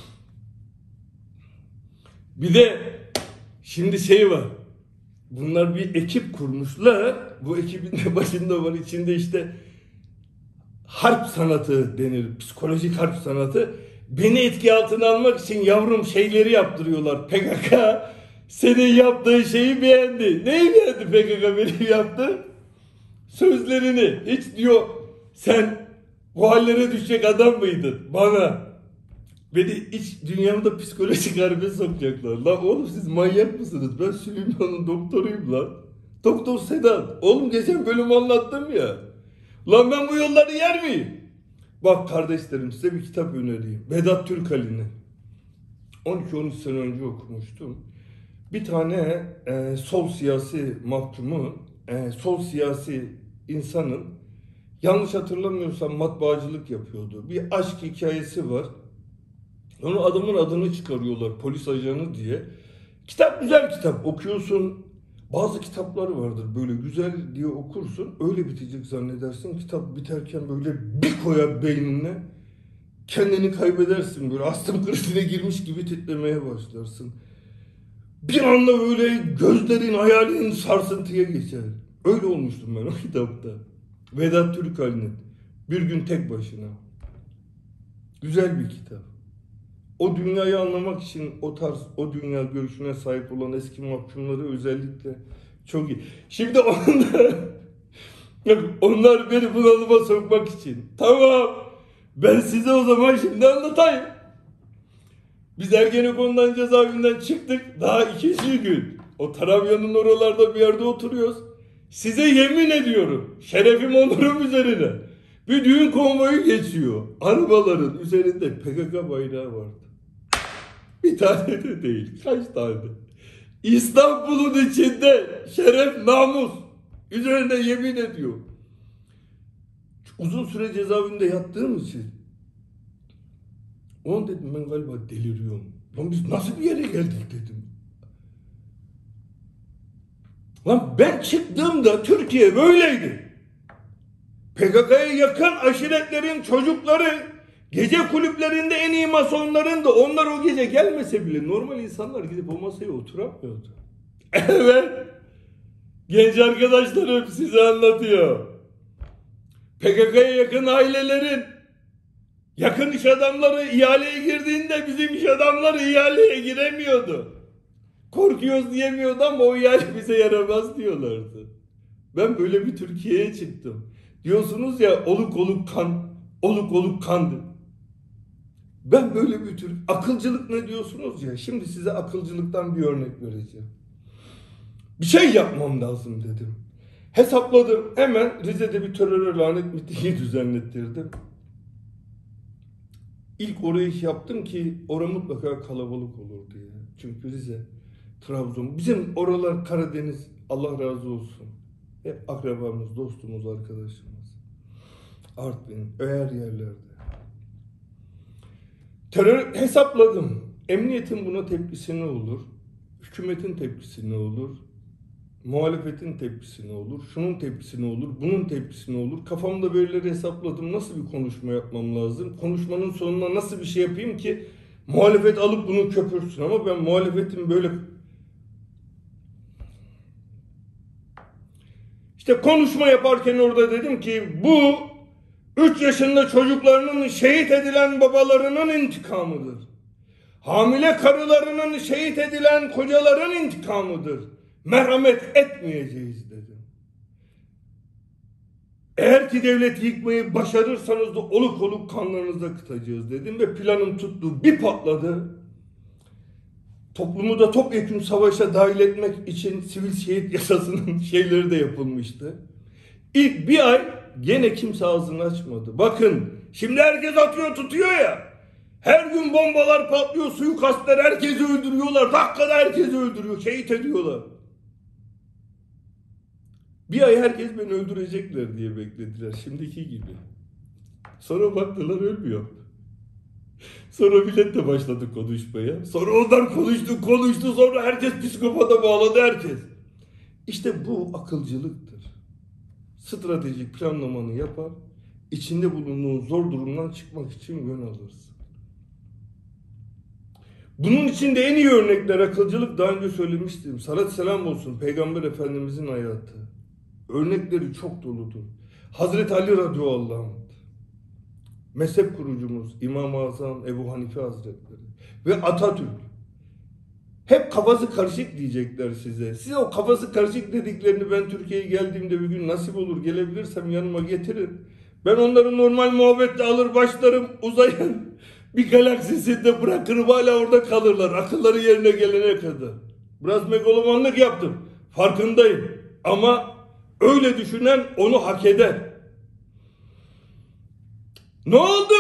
Bir de şimdi şey var. Bunlar bir ekip kurmuşlar. Bu ekibin de başında var. İçinde işte harp sanatı denir. Psikolojik harp sanatı. Beni etki altına almak için yavrum şeyleri yaptırıyorlar. PKK senin yaptığın şeyi beğendi. Neyi beğendi PKK benim yaptığım? Sözlerini. Hiç diyor sen bu hallere düşecek adam mıydın? Bana. Beni iç dünyamda psikolojik harbe sokacaklar. Lan oğlum siz manyak mısınız? Ben Süleyman'ın doktoruyum lan. Doktor Sedat. Oğlum geçen bölüm anlattım ya. Lan ben bu yolları yer miyim? Bak kardeşlerim size bir kitap önereyim. Vedat Türkali'nin. 12-13 sene önce okumuştum. Bir tane sol siyasi mahkumu, sol siyasi insanın yanlış hatırlamıyorsam matbaacılık yapıyordu. Bir aşk hikayesi var. Onu adamın adını çıkarıyorlar polis ajanı diye. Kitap güzel kitap. Okuyorsun. Bazı kitaplar vardır böyle güzel diye okursun. Öyle bitecek zannedersin. Kitap biterken böyle bir koyar beynine. Kendini kaybedersin. Böyle astım krizine girmiş gibi titremeye başlarsın. Bir anda böyle gözlerin, hayalin sarsıntıya geçer. Öyle olmuştum ben o kitapta. Vedat Türkali'nin Bir Gün Tek Başına. Güzel bir kitap. O dünyayı anlamak için o tarz, o dünya görüşüne sahip olan eski mahkumları özellikle çok iyi. Şimdi onlar beni bunalıma sokmak için. Tamam. Ben size o zaman şimdi anlatayım. Biz Ergenekon'dan cezaevinden çıktık. Daha ikinci gün. O Tarabya'nın oralarda bir yerde oturuyoruz. Size yemin ediyorum. Şerefim onurum üzerine. Bir düğün konvoyu geçiyor. Arabaların üzerinde PKK bayrağı vardı. Bir tane de değil. Kaç tane? İstanbul'un içinde şeref, namus üzerine yemin ediyor. Uzun süre cezaevinde yattığım için onu dedim ben galiba deliriyorum. Lan biz nasıl bir yere geldik dedim. Lan ben çıktığımda Türkiye böyleydi. PKK'ya yakın aşiretlerin çocukları gece kulüplerinde en iyi masonların da onlar o gece gelmese bile normal insanlar gidip o masaya oturamıyordu. Evet. Genç arkadaşlarım size anlatıyor. PKK'ya yakın ailelerin yakın iş adamları ihaleye girdiğinde bizim iş adamları ihaleye giremiyordu. Korkuyoruz diyemiyordu ama o ihale bize yaramaz diyorlardı. Ben böyle bir Türkiye'ye çıktım. Diyorsunuz ya oluk oluk kan, oluk oluk kandı. Ben böyle bir tür akılcılık ne diyorsunuz ya, şimdi size akılcılıktan bir örnek vereceğim. Bir şey yapmam lazım dedim. Hesapladım, hemen Rize'de bir terör lanet mitingi düzenlettirdim. İlk orayı yaptım ki orası mutlaka kalabalık olur diye. Çünkü Rize, Trabzon, bizim oralar Karadeniz, Allah razı olsun. Hep akrabamız, dostumuz, arkadaşımız. Artvin, öğer yerlerde. Terör hesapladım. Emniyetin buna tepkisi ne olur? Hükümetin tepkisi ne olur? muhalefetin tepkisi ne olur, şunun tepkisi ne olur, bunun tepkisi ne olur? Kafamda böyleleri hesapladım. Nasıl bir konuşma yapmam lazım? Konuşmanın sonuna nasıl bir şey yapayım ki muhalefet alıp bunu köpürsün? Ama ben muhalefetin böyle... İşte konuşma yaparken orada dedim ki bu 3 yaşında çocuklarının şehit edilen babalarının intikamıdır. Hamile karılarının şehit edilen kocaların intikamıdır. Merhamet etmeyeceğiz dedim. Eğer ki devleti yıkmayı başarırsanız da oluk oluk kanlarınızı akıtacağız dedim ve planım tuttu. Bir patladı. Toplumu da topyekun savaşa dahil etmek için sivil şehit yasasının şeyleri de yapılmıştı. İlk bir ay gene kimse ağzını açmadı. Bakın şimdi herkes atıyor tutuyor ya. Her gün bombalar patlıyor, suikastler, herkesi öldürüyorlar. Dakikada herkesi öldürüyor, şehit ediyorlar. Bir ay herkes beni öldürecekler diye beklediler, şimdiki gibi. Sonra baktılar ölmüyor. Sonra millet de başladı konuşmaya. Sonra onlar konuştu. Sonra herkes psikopata bağladı herkes. İşte bu akılcılıktır. Stratejik planlamanı yapar, içinde bulunduğun zor durumdan çıkmak için yön alırsın. Bunun için de en iyi örnekler akılcılık, daha önce söylemiştim. Salat selam olsun Peygamber Efendimizin hayatı. Örnekleri çok doludur. Hazreti Ali radıyallahu anh, mezhep kurucumuz İmam-ı Azam Ebu Hanife Hazretleri ve Atatürk. Hep kafası karışık diyecekler size. Size o kafası karışık dediklerini ben Türkiye'ye geldiğimde bir gün nasip olur gelebilirsem yanıma getirin. Ben onları normal muhabbetle alır başlarım uzayan bir galaksisinde bırakırım, hala orada kalırlar. Akılları yerine gelene kadar. Biraz megalomanlık yaptım. Farkındayım. Ama öyle düşünen onu hak eder. Ne oldu?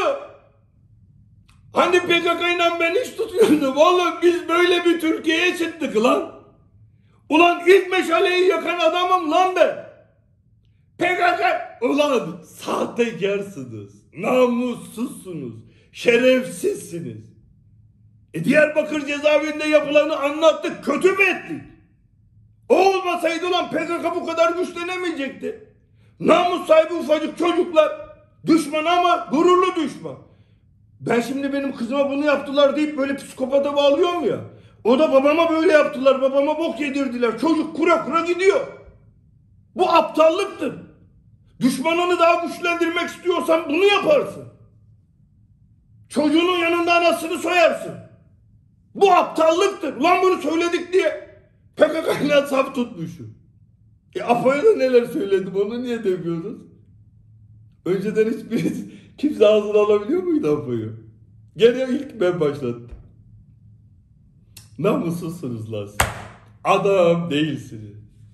Hani PKK ile ben hiç tutuyordum. Oğlum biz böyle bir Türkiye'ye çıktık lan. Ulan ilk meşaleyi yakan adamım lan ben. PKK. Ulan sahtekarsınız. Namussuzsunuz. Şerefsizsiniz. Diyarbakır cezaevinde yapılanı anlattık. Kötü mü ettik? O olmasaydı ulan PKK bu kadar güçlenemeyecekti. Namus sahibi ufacık çocuklar. Düşman ama gururlu düşman. Ben şimdi benim kızıma bunu yaptılar deyip böyle psikopata bağlıyorum ya. O da babama böyle yaptılar. Babama bok yedirdiler. Çocuk kura kura gidiyor. Bu aptallıktır. Düşmanını daha güçlendirmek istiyorsan bunu yaparsın. Çocuğunun yanında anasını soyarsın. Bu aptallıktır. Ulan bunu söyledik diye PKK ile saf tutmuşum. Apo'ya da neler söyledim, onu niye demiyoruz? Önceden hiçbir kimse ağzını alabiliyor muydu Apo'yu? Gene ilk ben başlattım. Namussuzsunuz lan siz. Adam değilsiniz.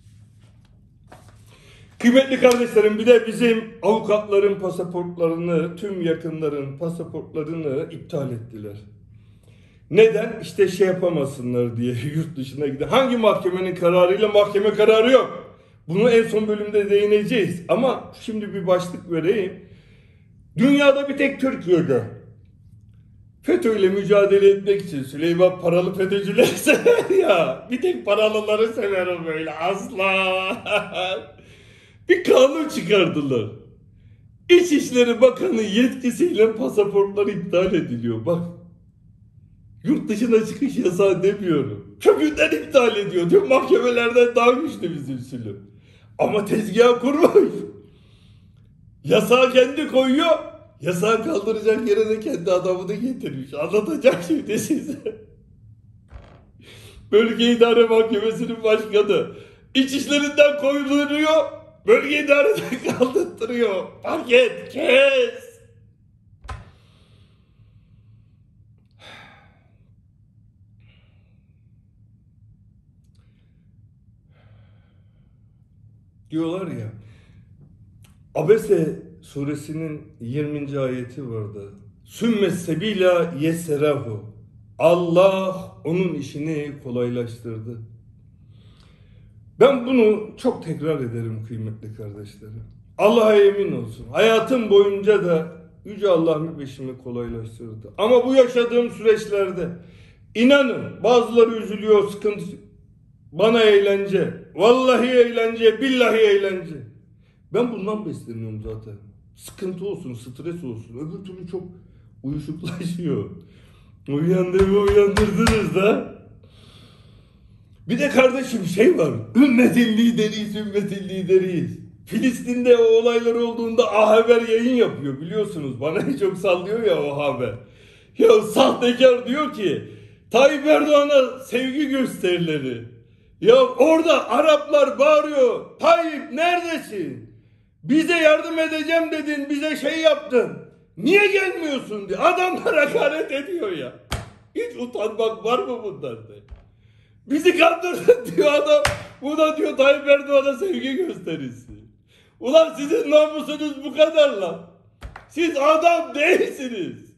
Kıymetli kardeşlerim, bir de bizim avukatların pasaportlarını, tüm yakınların pasaportlarını iptal ettiler. Neden? İşte şey yapamasınlar diye yurt dışına giden. Hangi mahkemenin kararıyla? Mahkeme kararı yok. Bunu en son bölümde değineceğiz. Ama şimdi bir başlık vereyim. Dünyada bir tek Türkiye'de FETÖ'yle mücadele etmek için Süleyman paralı FETÖ'cüleri sever ya. Bir tek paralıları severim böyle asla. Bir kanun çıkardılar. İçişleri Bakanı yetkisiyle pasaportlar iptal ediliyor. Bak. Yurt dışına çıkış yasağı demiyorum. Kökünden iptal ediyor. Tüm mahkemelerden daha güçlü bizim sülüm. Ama tezgah kurmuş. Yasağı kendi koyuyor. Yasağı kaldıracak yere de kendi adamını getirmiş. Anlatacak şimdi size. Bölge İdare Mahkemesi'nin başkanı İçişlerinden koyuluyor. Bölge idareden kaldırtırıyor. Paket kes. Diyorlar ya, Abese suresinin 20. ayeti vardı. Sümme sebila yeserahu. Allah onun işini kolaylaştırdı. Ben bunu çok tekrar ederim kıymetli kardeşlerim. Allah'a emin olsun. Hayatım boyunca da Yüce Allah'ın işimi kolaylaştırdı. Ama bu yaşadığım süreçlerde inanın bazıları üzülüyor, sıkıntı, bana eğlence. Vallahi eğlence, billahi eğlence. Ben bundan besleniyorum zaten. Sıkıntı olsun, stres olsun. Öbür türlü çok uyuşuklaşıyor. Uyandırdınız da. Bir de kardeşim şey var. Ümmetin lideriyiz, ümmetin lideriyiz. Filistin'de o olaylar olduğunda A Haber yayın yapıyor biliyorsunuz. Bana en çok sallıyor ya o haber. Ya sahtekar diyor ki Tayyip Erdoğan'a sevgi gösterileri. Ya orada Araplar bağırıyor. Tayyip neredesin? Bize yardım edeceğim dedin, bize şey yaptın. Niye gelmiyorsun diye. Adamlar hakaret ediyor ya. Hiç utanmak var mı bunlarda? Bizi kandırdın diyor adam. Bu da diyor Tayyip Erdoğan'a sevgi gösterisi. Ulan sizin namusunuz bu kadar lan. Siz adam değilsiniz.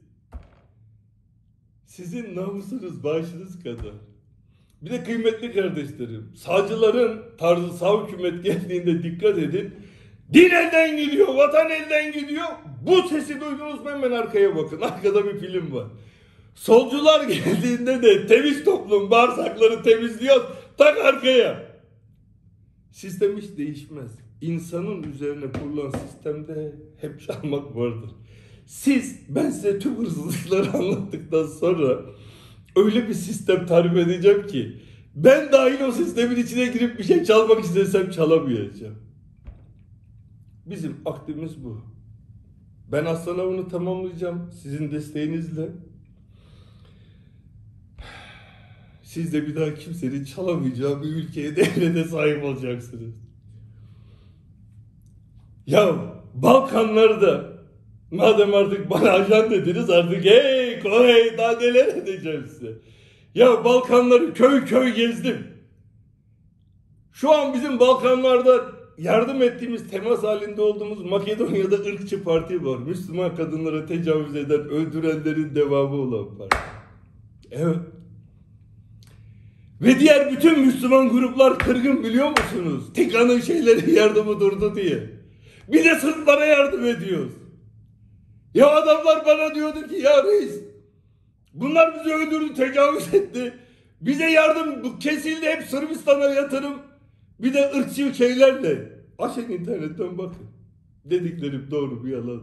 Sizin namusunuz başınız kadar. Bir de kıymetli kardeşlerim, sağcıların tarzı sağ hükümet geldiğinde dikkat edin. Din elden gidiyor, vatan elden gidiyor. Bu sesi duydunuz mu hemen arkaya bakın. Arkada bir film var. Solcular geldiğinde de temiz toplum, bağırsakları temizliyor. Tak arkaya. Sistem hiç değişmez. İnsanın üzerine kurulan sistemde hep çalmak vardır. Ben size tüm hırsızlıkları anlattıktan sonra öyle bir sistem tarif edeceğim ki ben dahil o sistemin içine girip bir şey çalmak istesem çalamayacağım. Bizim aklımız bu. Ben aslan avını tamamlayacağım sizin desteğinizle. Siz de bir daha kimsenin çalamayacağı bir ülkeye, devlete sahip olacaksınız. Ya Balkanlarda madem artık bana ajan dediniz artık hey Kore daha neler edeceğim size. Ya Balkanları köy köy gezdim. Şu an bizim Balkanlarda yardım ettiğimiz, temas halinde olduğumuz Makedonya'da ırkçı parti var. Müslüman kadınlara tecavüz eden, öldürenlerin devamı olan parti. Evet. Ve diğer bütün Müslüman gruplar kırgın biliyor musunuz? TİKA'nın şeyleri yardımı durdu diye. Bir de Sırplara yardım ediyoruz. Ya adamlar bana diyordu ki ya reis bunlar bizi öldürdü, tecavüz etti. Bize yardım kesildi, hep Sırbistan'a yatırım. Bir de ırkçı şeylerle. Açın internetten bakın. Dediklerim doğru bir yalan.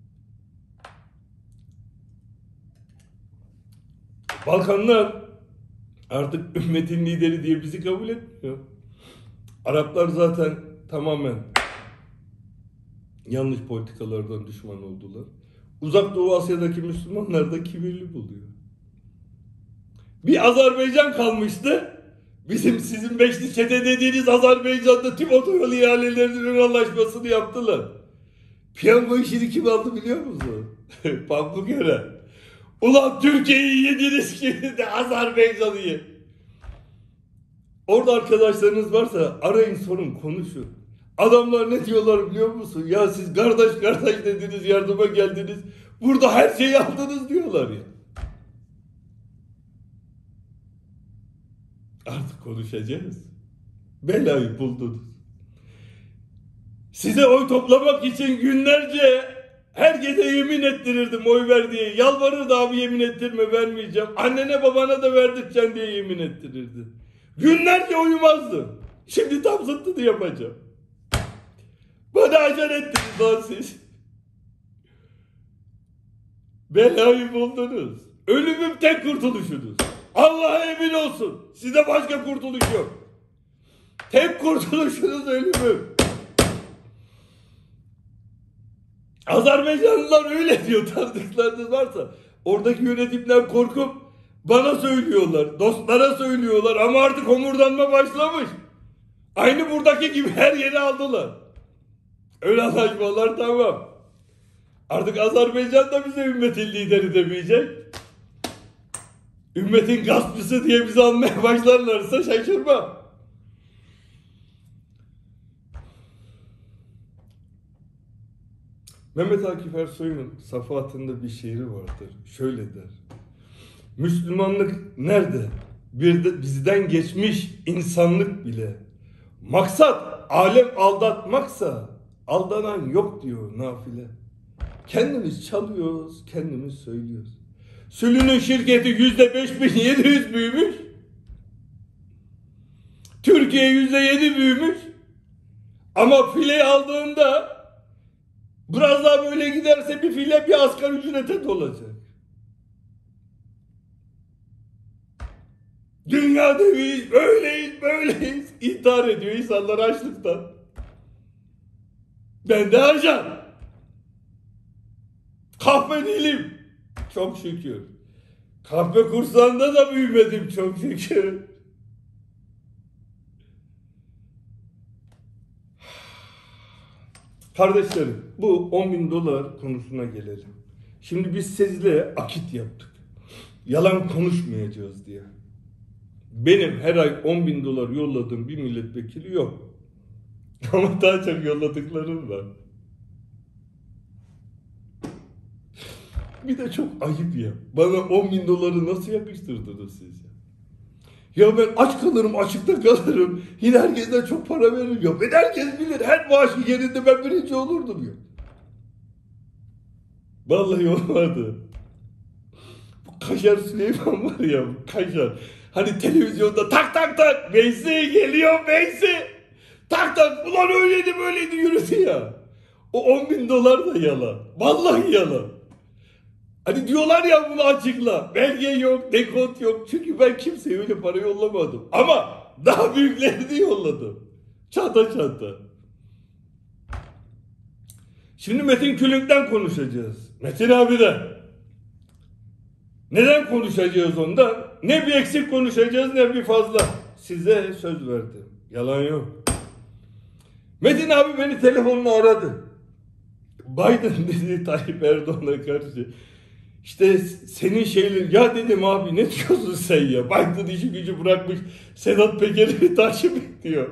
Balkanlar artık ümmetin lideri diye bizi kabul etmiyor. Araplar zaten tamamen yanlış politikalardan düşman oldular. Uzak Doğu Asya'daki Müslümanlar da kibirli buluyor. Bir Azerbaycan kalmıştı. Sizin beşli çete dediğiniz Azerbaycan'da tüm otoyol ihalelerinin ön anlaşmasını yaptılar. Piyango işini kim aldı biliyor musun? Pamukera. Ulan Türkiye'yi yediniz ki de Azerbaycan'ı ye. Orada arkadaşlarınız varsa arayın, sorun, konuşun. Adamlar ne diyorlar biliyor musun? Ya siz kardeş kardeş dediniz, yardıma geldiniz. Burada her şeyi aldınız diyorlar ya. Artık konuşacağız. Belayı buldunuz. Size oy toplamak için günlerce herkese yemin ettirirdim oy ver diye. Yalvarırdı abi yemin ettirme vermeyeceğim. Annene babana da verdirteceğim diye yemin ettirirdi. Günlerce uyumazdım. Şimdi tam zıttını yapacağım. Bana ajan ettiniz lan siz. Belayı buldunuz. Ölümüm tek kurtuluşunuz. Allah'a emin olsun. Size başka kurtuluş yok. Tek kurtuluşunuz ölümüm. Azerbaycanlılar öyle diyor, tanıdıklarınız varsa. Oradaki yönetimden korkup bana söylüyorlar, dostlara söylüyorlar ama artık homurdanma başlamış. Aynı buradaki gibi her yeri aldılar. Öyle anlaşmalar tamam. Artık Azerbaycan da bize ümmetin lideri demeyecek. Ümmetin gaspçısı diye bizi almaya başlarlarsa şaşırmam. Mehmet Akif Ersoy'un Safahat'ında bir şiiri vardır. Şöyle der. Müslümanlık nerede? Bir de bizden geçmiş insanlık bile. Maksat alem aldatmaksa aldanan yok diyor nafile. Kendimiz çalıyoruz, kendimiz söylüyoruz. Sülünün şirketi %5700 büyümüş. Türkiye Türkiye %7 büyümüş. Ama fileyi aldığında biraz daha böyle giderse bir file bir asgari ücrete dolacak. Dünya deviyiz, böyleyiz. İntihar ediyor insanlar açlıktan. Ben de ajan. Kahpe değilim. Çok şükür. Kahpe kurslarında da büyümedim çok şükür. Kardeşlerim, bu 10.000 dolar konusuna gelelim. Şimdi biz sizle akit yaptık. Yalan konuşmayacağız diye. Benim her ay 10.000 dolar yolladığım bir milletvekili yok. Ama daha çok yolladıklarım var. Bir de çok ayıp ya. Bana 10.000 doları nasıl yakıştırdınız siz ya? Ya ben aç kalırım, açıkta kalırım. Yine herkesten çok para veririm ya. Ben herkes bilir. Her maaşı yerinde ben birinci olurdum ya. Vallahi olmadı. Bu Kaşar Süleyman var ya, Kaşar. Hani televizyonda tak tak tak. Veysi geliyor Veysi. Tak tak. Ulan öyleydi böyleydi yürüdü ya. O 10.000 dolar da yalan. Vallahi yalan. Hani diyorlar ya bunu açıkla. Belge yok, dekont yok. Çünkü ben kimseye öyle para yollamadım. Ama daha büyüklerini yolladım. Çanta çanta. Şimdi Metin Külünk'ten konuşacağız. Metin abiden. Neden konuşacağız ondan? Ne bir eksik konuşacağız ne bir fazla. Size söz verdim. Yalan yok. Metin abi beni telefonla aradı. Biden dedi Tayyip Erdoğan'a karşı. İşte senin şeyler, ya dedim abi ne diyorsun sen ya? Biden işi gücü bırakmış Sedat Peker'i takip ediyor.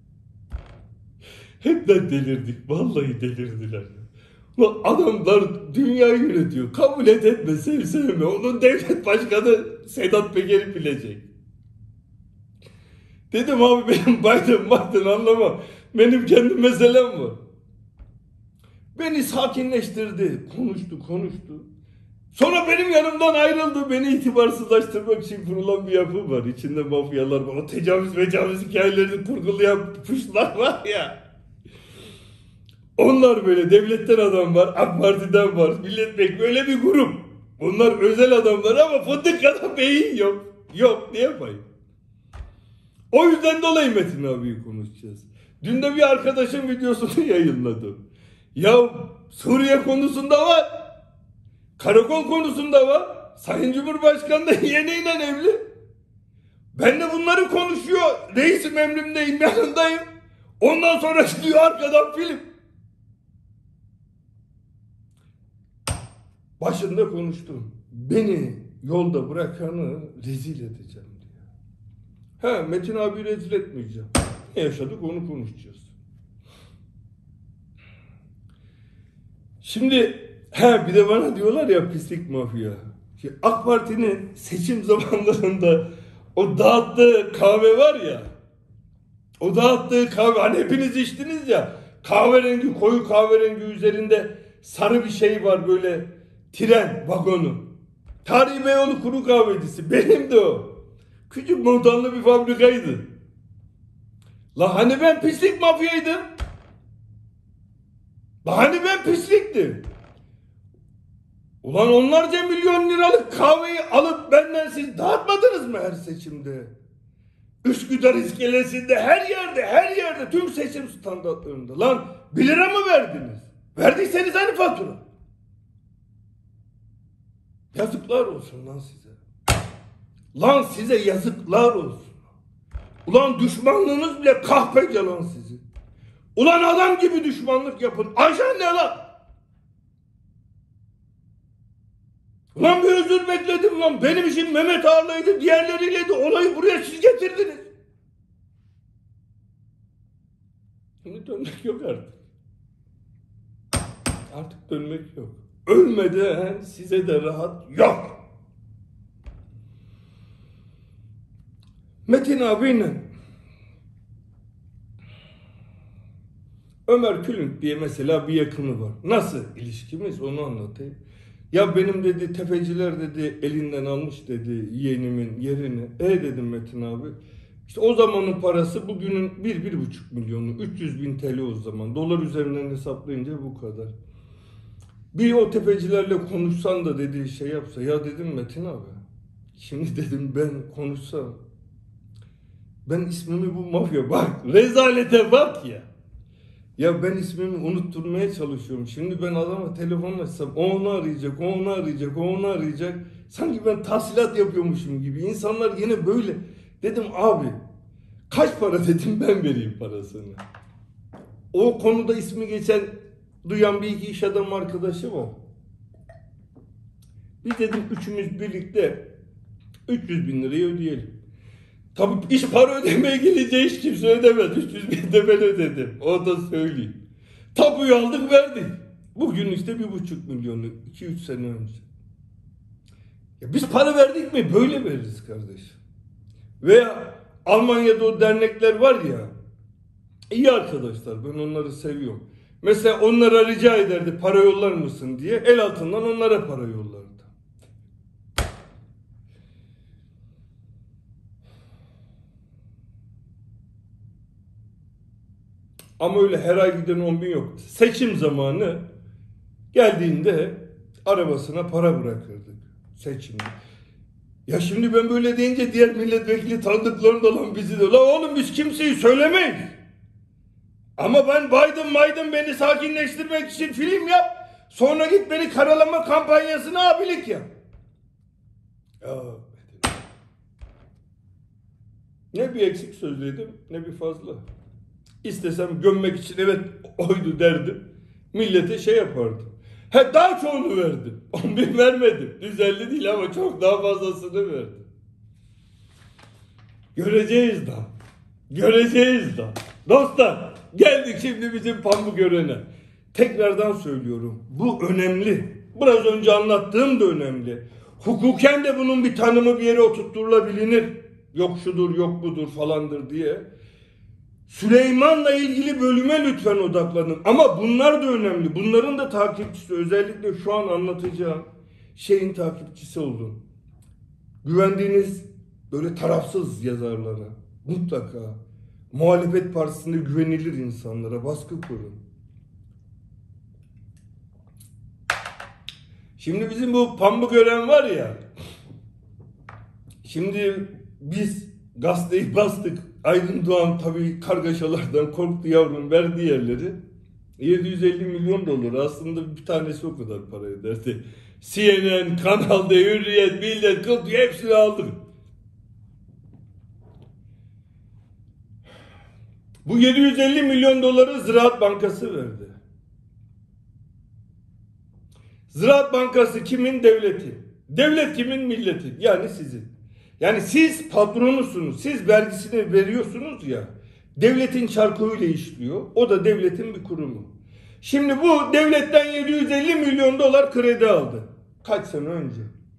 Hepten delirdik. Vallahi delirdiler. Ulan adamlar dünyayı yönetiyor. Kabul etme, sevme. Onun devlet başkanı Sedat Peker'i bilecek. Dedim abi benim Biden anlamam. Benim kendi meselem var. Beni sakinleştirdi. Konuştu. Sonra benim yanımdan ayrıldı. Beni itibarsızlaştırmak için kurulan bir yapı var. İçinde mafyalar var. O tecavüz hikayelerini kurgulayan puşlar var ya. Onlar böyle devletten adam var. AK Parti'den var. Milletvekili böyle bir grup. Bunlar özel adamlar ama fındık kadar beyin yok. Yok ne yapayım? O yüzden dolayı Metin abiyi konuşacağız. Dün de bir arkadaşım videosunu yayınladım. Ya Suriye konusunda var. Karakol konusunda var. Sayın Cumhurbaşkanı da yeğeniyle evli. Ben de bunları konuşuyor. Reisim emrimdeyim, yanındayım. Ondan sonra çıkıyor arkadan film. Başında konuştum. Beni yolda bırakanı rezil edeceğim diyor. Metin abi rezil etmeyeceğim. Ne yaşadık onu konuşacağız. Şimdi bir de bana diyorlar ya pislik mafya. AK Parti'nin seçim zamanlarında o dağıttığı kahve var ya. O dağıttığı kahve hani hepiniz içtiniz ya. Kahverengi, koyu kahverengi üzerinde sarı bir şey var böyle tren vagonu. Tarihi Beyoğlu kuru kahvecisi. Benim de o. Küçük montanlı bir fabrikaydı. La hani ben pislik mafyaydım. La hani ben pisliktim. Ulan onlarca milyon liralık kahveyi alıp benden siz dağıtmadınız mı her seçimde? Üsküdar iskelesinde her yerde tüm seçim standartlarında. Lan 1 lira mı verdiniz? Verdiyseniz hani fatura? Yazıklar olsun lan size. Lan size yazıklar olsun. Ulan düşmanlığınız bile kahpe lan sizi. Ulan adam gibi düşmanlık yapın. Ajan ne lan? Ulan bir özür bekledim lan. Benim işim Mehmet Ağar'laydı, diğerleriyle de olayı buraya siz getirdiniz. Şimdi dönmek yok artık. Artık dönmek yok. Ölmeden size de rahat yok. Metin abiyle Ömer Külünk diye mesela bir yakını var. Nasıl ilişkimiz onu anlatayım. Ya benim dedi tefeciler dedi elinden almış dedi yeğenimin yerini. Dedim Metin abi. İşte o zamanın parası bugünün 1-1,5 milyonu. 300.000 TL o zaman. Dolar üzerinden hesaplayınca bu kadar. Bir o tepecilerle konuşsan da dediği şey yapsa. Ya dedim Metin abi. Şimdi dedim ben konuşsam. Ben ismimi bu mafya bak. Rezalete bak ya. Ya ben ismimi unutturmaya çalışıyorum. Şimdi ben adama telefon açsam o onu arayacak, o onu arayacak, o onu arayacak. Sanki ben tahsilat yapıyormuşum gibi. İnsanlar yine böyle. Dedim abi kaç para dedim ben vereyim parasını. O konuda ismi geçen duyan bir iki iş adamı arkadaşı var. Biz dedim üçümüz birlikte 300.000 lirayı ödeyelim. Tabii iş para ödemeye gelince hiç kimse ödemez. 300.000 de ben ödedim. O da söyleyeyim. Tapuyu aldık verdik. Bugün işte 1,5 milyonu 2-3 sene önce. Ya biz para verdik mi böyle veririz kardeşim. Veya Almanya'da o dernekler var ya. İyi arkadaşlar, ben onları seviyorum. Mesela onlara rica ederdi para yollar mısın diye. El altından onlara para yollardı. Ama öyle her ay giden 10.000 yok. Seçim zamanı geldiğinde arabasına para bırakırdık. Seçimde. Ya şimdi ben böyle deyince diğer milletvekili tanıdıklarım da lan bizi de. La oğlum biz kimseyi söylemeyiz. Ama ben Biden beni sakinleştirmek için film yap. Sonra git beni karalama kampanyasına abilik yap. Ya, ne bir eksik sözlüydüm ne bir fazla. İstesem gömmek için evet oydu derdim. Millete şey yapardım. Daha çoğunu verdim. 10.000 vermedim. 150 değil ama çok daha fazlasını verdim. Göreceğiz daha. Göreceğiz daha. Dostlar geldik şimdi bizim Pamukören'e. Tekrardan söylüyorum. Bu önemli. Biraz önce anlattığım da önemli. Hukuken de bunun bir tanımı bir yere oturtturulabilir. Yok şudur yok budur falandır diye. Süleyman'la ilgili bölüme lütfen odaklanın. Ama bunlar da önemli. Bunların da takipçisi, özellikle şu an anlatacağım şeyin takipçisi olun. Güvendiğiniz böyle tarafsız yazarlara, mutlaka muhalefet partisinde güvenilir insanlara baskı kurun. Şimdi bizim bu Pamukören var ya, şimdi biz gazeteyi bastık. Aydın Doğan tabii kargaşalardan korktu yavrum, verdi yerleri. 750 milyon dolar aslında bir tanesi o kadar para ederdi. CNN, Kanal D, Hürriyet, Millet, Kıl diye hepsini aldık. Bu 750 milyon doları Ziraat Bankası verdi. Ziraat Bankası kimin? Devletin. Devlet kimin? Milletin. Yani sizin. Yani siz patronusunuz. Siz vergisini veriyorsunuz ya. Devletin çarkıyla işliyor. O da devletin bir kurumu. Şimdi bu devletten 750 milyon dolar kredi aldı. Kaç sene önce?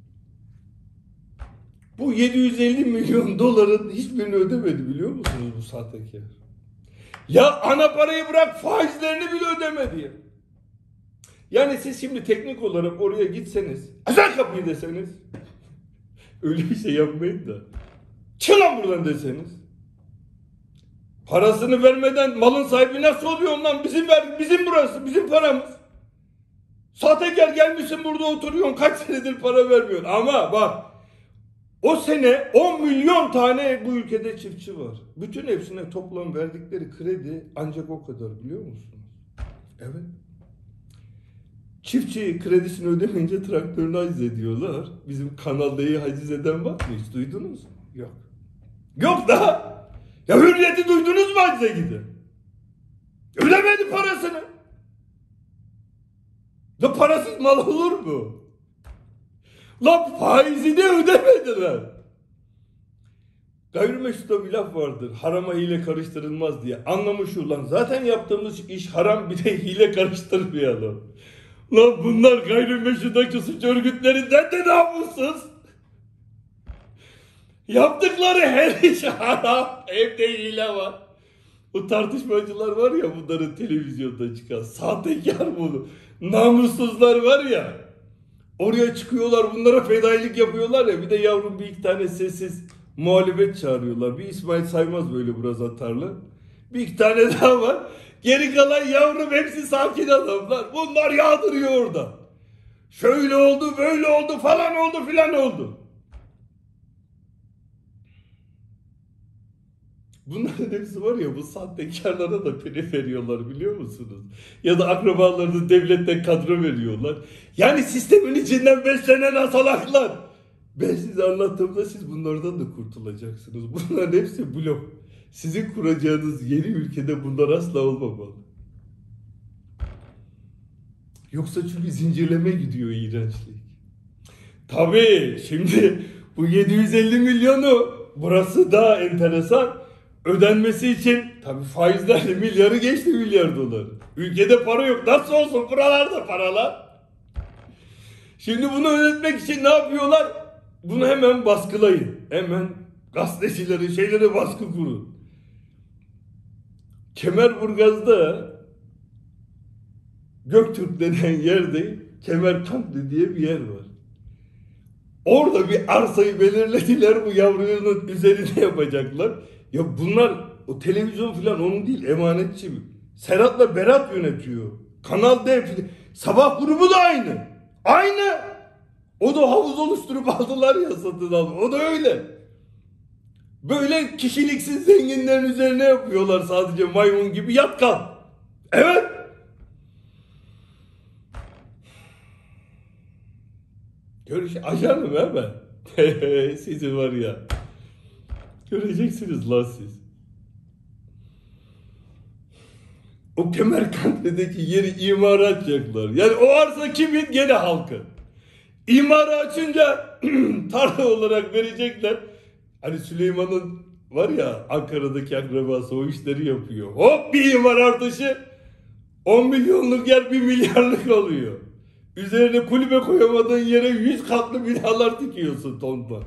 Bu 750 milyon doların hiçbirini ödemedi biliyor musunuz bu sahtekar? Ya ana parayı bırak faizlerini bile ödemedi ya. Yani siz şimdi teknik olarak oraya gitseniz, açın kapıyı deseniz, öyle bir şey yapmayın da, çık lan buradan deseniz, parasını vermeden malın sahibi nasıl oluyor ondan? Bizim burası, bizim paramız. Sahtekar gelmişsin burada oturuyorsun, kaç senedir para vermiyorsun. Ama bak, o sene 10 milyon tane bu ülkede çiftçi var. Bütün hepsine toplam verdikleri kredi ancak o kadar biliyor musunuz? Evet. Çiftçi kredisini ödemeyince traktörünü haciz ediyorlar. Bizim Kanal D'yi haciz eden var mı? Hiç duydunuz mu? Yok. Yok daha. Ya Hürriyet'i duydunuz mu hacize giden? Ödemedi parasını. Ya parasız mal olur mu? Lan faizini ödemediler. Gayrimeşruta bir laf vardır. Harama hile karıştırılmaz diye. Anlamış ulan. Zaten yaptığımız iş haram, bir de hile karıştırmayalım. Lan bunlar gayrimeşrutaki suç örgütlerinden de namussuz. Yaptıkları her iş haram. Evde hile var. O tartışmacılar var ya, bunların televizyonda çıkan sahtekar bunu. Namussuzlar var ya. Oraya çıkıyorlar, bunlara fedailik yapıyorlar ya. Bir de yavrum bir iki tane sessiz Muhalefet çağırıyorlar. Bir İsmail Saymaz böyle biraz atarlı. Bir iki tane daha var. Geri kalan yavrum hepsi sakin adamlar. Bunlar yağdırıyor orada. Şöyle oldu, böyle oldu, falan oldu, filan oldu. Bunların hepsi var ya, bu sahtekarlara da prim veriyorlar, biliyor musunuz? Ya da akrabalarını devletten kadro veriyorlar. Yani sistemin içinden beslenen asalaklar. Ben size anlattığımda siz bunlardan da kurtulacaksınız. Bunların hepsi blok. Sizin kuracağınız yeni ülkede bunlar asla olmamalı. Yoksa çünkü zincirleme gidiyor iğrençlik. Tabii şimdi bu 750 milyonu, burası daha enteresan. Ödenmesi için tabii faizlerle milyarı geçti, milyar dolar. Ülkede para yok. Nasıl olsun, buralarda paralar. Şimdi bunu ödetmek için ne yapıyorlar? Bunu hemen baskılayın. Hemen gazetecileri, şeyleri baskı kurun. Kemerburgaz'da Göktürk denen yerde Kemerkantlı diye bir yer var. Orada bir arsayı belirlediler, bu yavrunun üzerine yapacaklar. Ya bunlar, o televizyon falan onun değil, emanetçi mi? Serhat'la Berat yönetiyor. Kanal D, Sabah grubu da aynı. Aynı. O da havuz oluşturup aldılar ya, satın aldı. O da öyle. Böyle kişiliksiz zenginlerin üzerine yapıyorlar sadece, maymun gibi yat kal. Evet. Ajanım he ben. Sizin var ya. Göreceksiniz lan siz. O Kemerkant'taki yeri imara açacaklar. Yani o arsa kimin? Gene halkın. İmarı açınca tarla olarak verecekler. Hani Süleyman'ın var ya, Ankara'daki akrabası o işleri yapıyor. Hop, bir imar artışı 10 milyonluk yer 1 milyarlık oluyor. Üzerine kulübe koyamadığın yere 100 katlı binalar dikiyorsun tonla.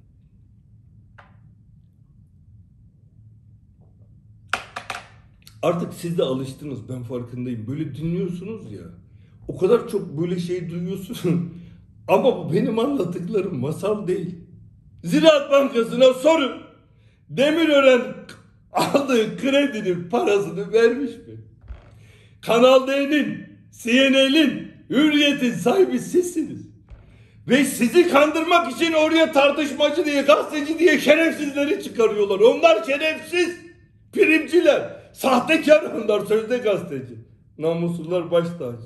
Artık siz de alıştınız, ben farkındayım. Böyle dinliyorsunuz ya. O kadar çok böyle şey duyuyorsunuz. Ama bu benim anlattıklarım masal değil. Ziraat Bankası'na sorun. Demirören aldığı kredinin parasını vermiş mi? Kanal D'nin, CNN'in, Hürriyet'in sahibi sizsiniz. Ve sizi kandırmak için oraya tartışmacı diye, gazeteci diye şerefsizleri çıkarıyorlar. Onlar şerefsiz, primciler, sahtekar onlar, sözde gazeteci. Namuslular baş tacı.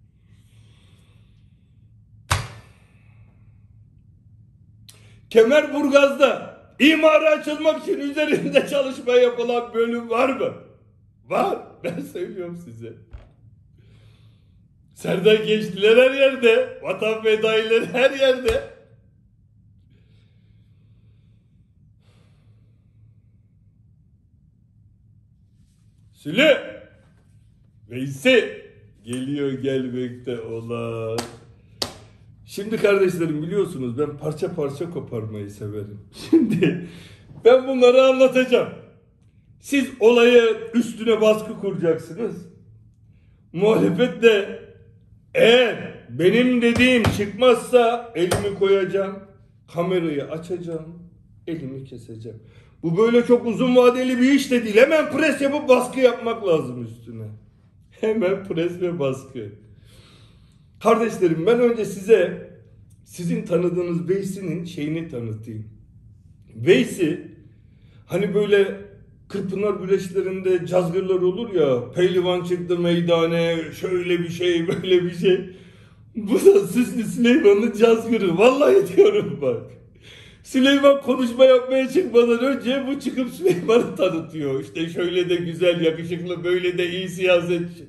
Kemerburgaz'da imara açılmak için üzerinde çalışma yapılan bölüm var mı? Var. Ben söylüyorum size. Serdar Gençliler her yerde. Vatan fedaileri her yerde. Süle Veysi geliyor gelmekte olan. Şimdi kardeşlerim, biliyorsunuz ben parça parça koparmayı severim. Şimdi ben bunları anlatacağım. Siz olayı üstüne baskı kuracaksınız. Muhalefet de eğer benim dediğim çıkmazsa elimi koyacağım, kamerayı açacağım, elimi keseceğim. Bu böyle çok uzun vadeli bir iş de değil. Hemen pres yapıp baskı yapmak lazım üstüne. Hemen pres ve baskı. Kardeşlerim, ben önce size sizin tanıdığınız Veysi'nin şeyini tanıtayım. Veysi, hani böyle Kırkpınar güreşlerinde cazgırlar olur ya, pehlivan çıktı meydane, şöyle bir şey, böyle bir şey. Bu da Süslü Süleyman'ın cazgırı. Vallahi diyorum bak. Süleyman konuşma yapmaya çıkmadan önce bu çıkıp Süleyman'ı tanıtıyor. İşte şöyle de güzel, yakışıklı, böyle de iyi siyasetçi.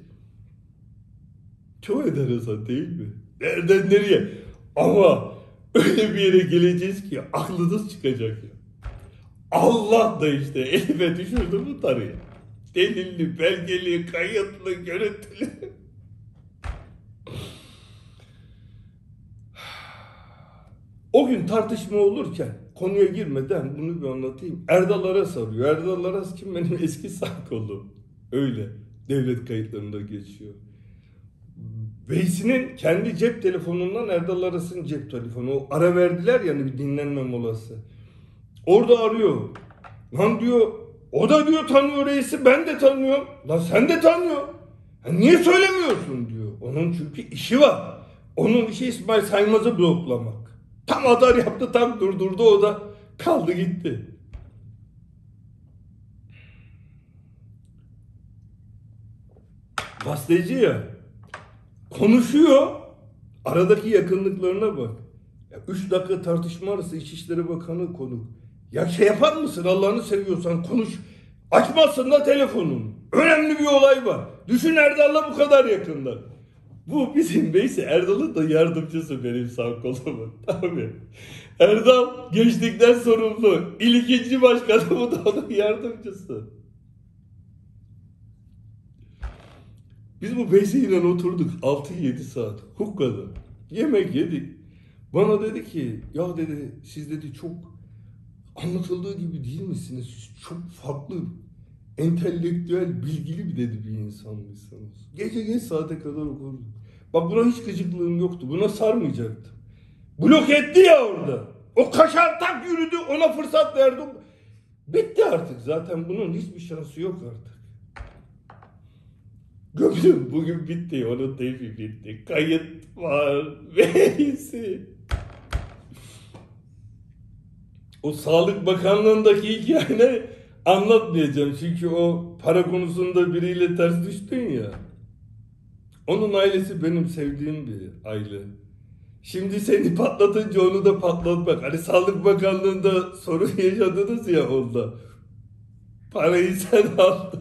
Çok enteresan değil mi? Nereden nereye? Ama öyle bir yere geleceğiz ki aklınız çıkacak ya. Allah da işte elime düşürdü bu tarıyı. Delilli, belgeli, kayıtlı, görüntülü. O gün tartışma olurken, konuya girmeden bunu bir anlatayım. Erdal Aras arıyor. Erdal Aras kim? Benim eski sağ kolum. Öyle. Devlet kayıtlarında geçiyor. Veysi'nin kendi cep telefonundan Erdal Aras'ın cep telefonu. O ara verdiler yani, bir dinlenme molası. Orada arıyor. Lan diyor, o da diyor tanıyor reisi, ben de tanıyorum. Lan sen de tanıyor. Niye söylemiyorsun diyor. Onun çünkü işi var. Onun işi İsmail Saymaz'ı bloklamak. Tam atar yaptı, tam durdurdu, o da kaldı gitti. Gazeteci ya. Konuşuyor. Aradaki yakınlıklarına bak. 3 dakika tartışma arası İçişleri Bakanı konuk. Ya şey yapar mısın, Allah'ını seviyorsan konuş. Açmazsın da telefonunu. Önemli bir olay var. Düşün, Erdal'la bu kadar yakınlar. Bu bizim Veysi Erdal'ın da yardımcısı, benim sağ kolumun. Tabii. Erdal gençlikten sorumlu. İl 2. başkanı, bu da onun yardımcısı. Biz bu Veysi ile oturduk 6-7 saat. Hukka'da. Yemek yedik. Bana dedi ki, ya dedi, siz dedi çok anlatıldığı gibi değil misiniz? Siz çok farklı, entelektüel, bilgili bir dedi bir insanmışsınız. Gece geç saate kadar okurduk. Bak buna hiç gıcıklığım yoktu. Buna sarmayacaktım. Blok etti ya orada. O kaşar tak yürüdü, ona fırsat verdim. Bitti artık, zaten bunun hiçbir şansı yok artık. Gördüm, bugün bitti, onun teyfi bitti. Kayıt var, Veysi. O Sağlık Bakanlığı'ndaki hikayeni anlatmayacağım. Çünkü o para konusunda biriyle ters düştün ya. Onun ailesi benim sevdiğim bir aile. Şimdi seni patlatınca onu da patlatmak. Hani Sağlık Bakanlığı'nda sorun yaşadınız ya onda. Parayı sen aldın.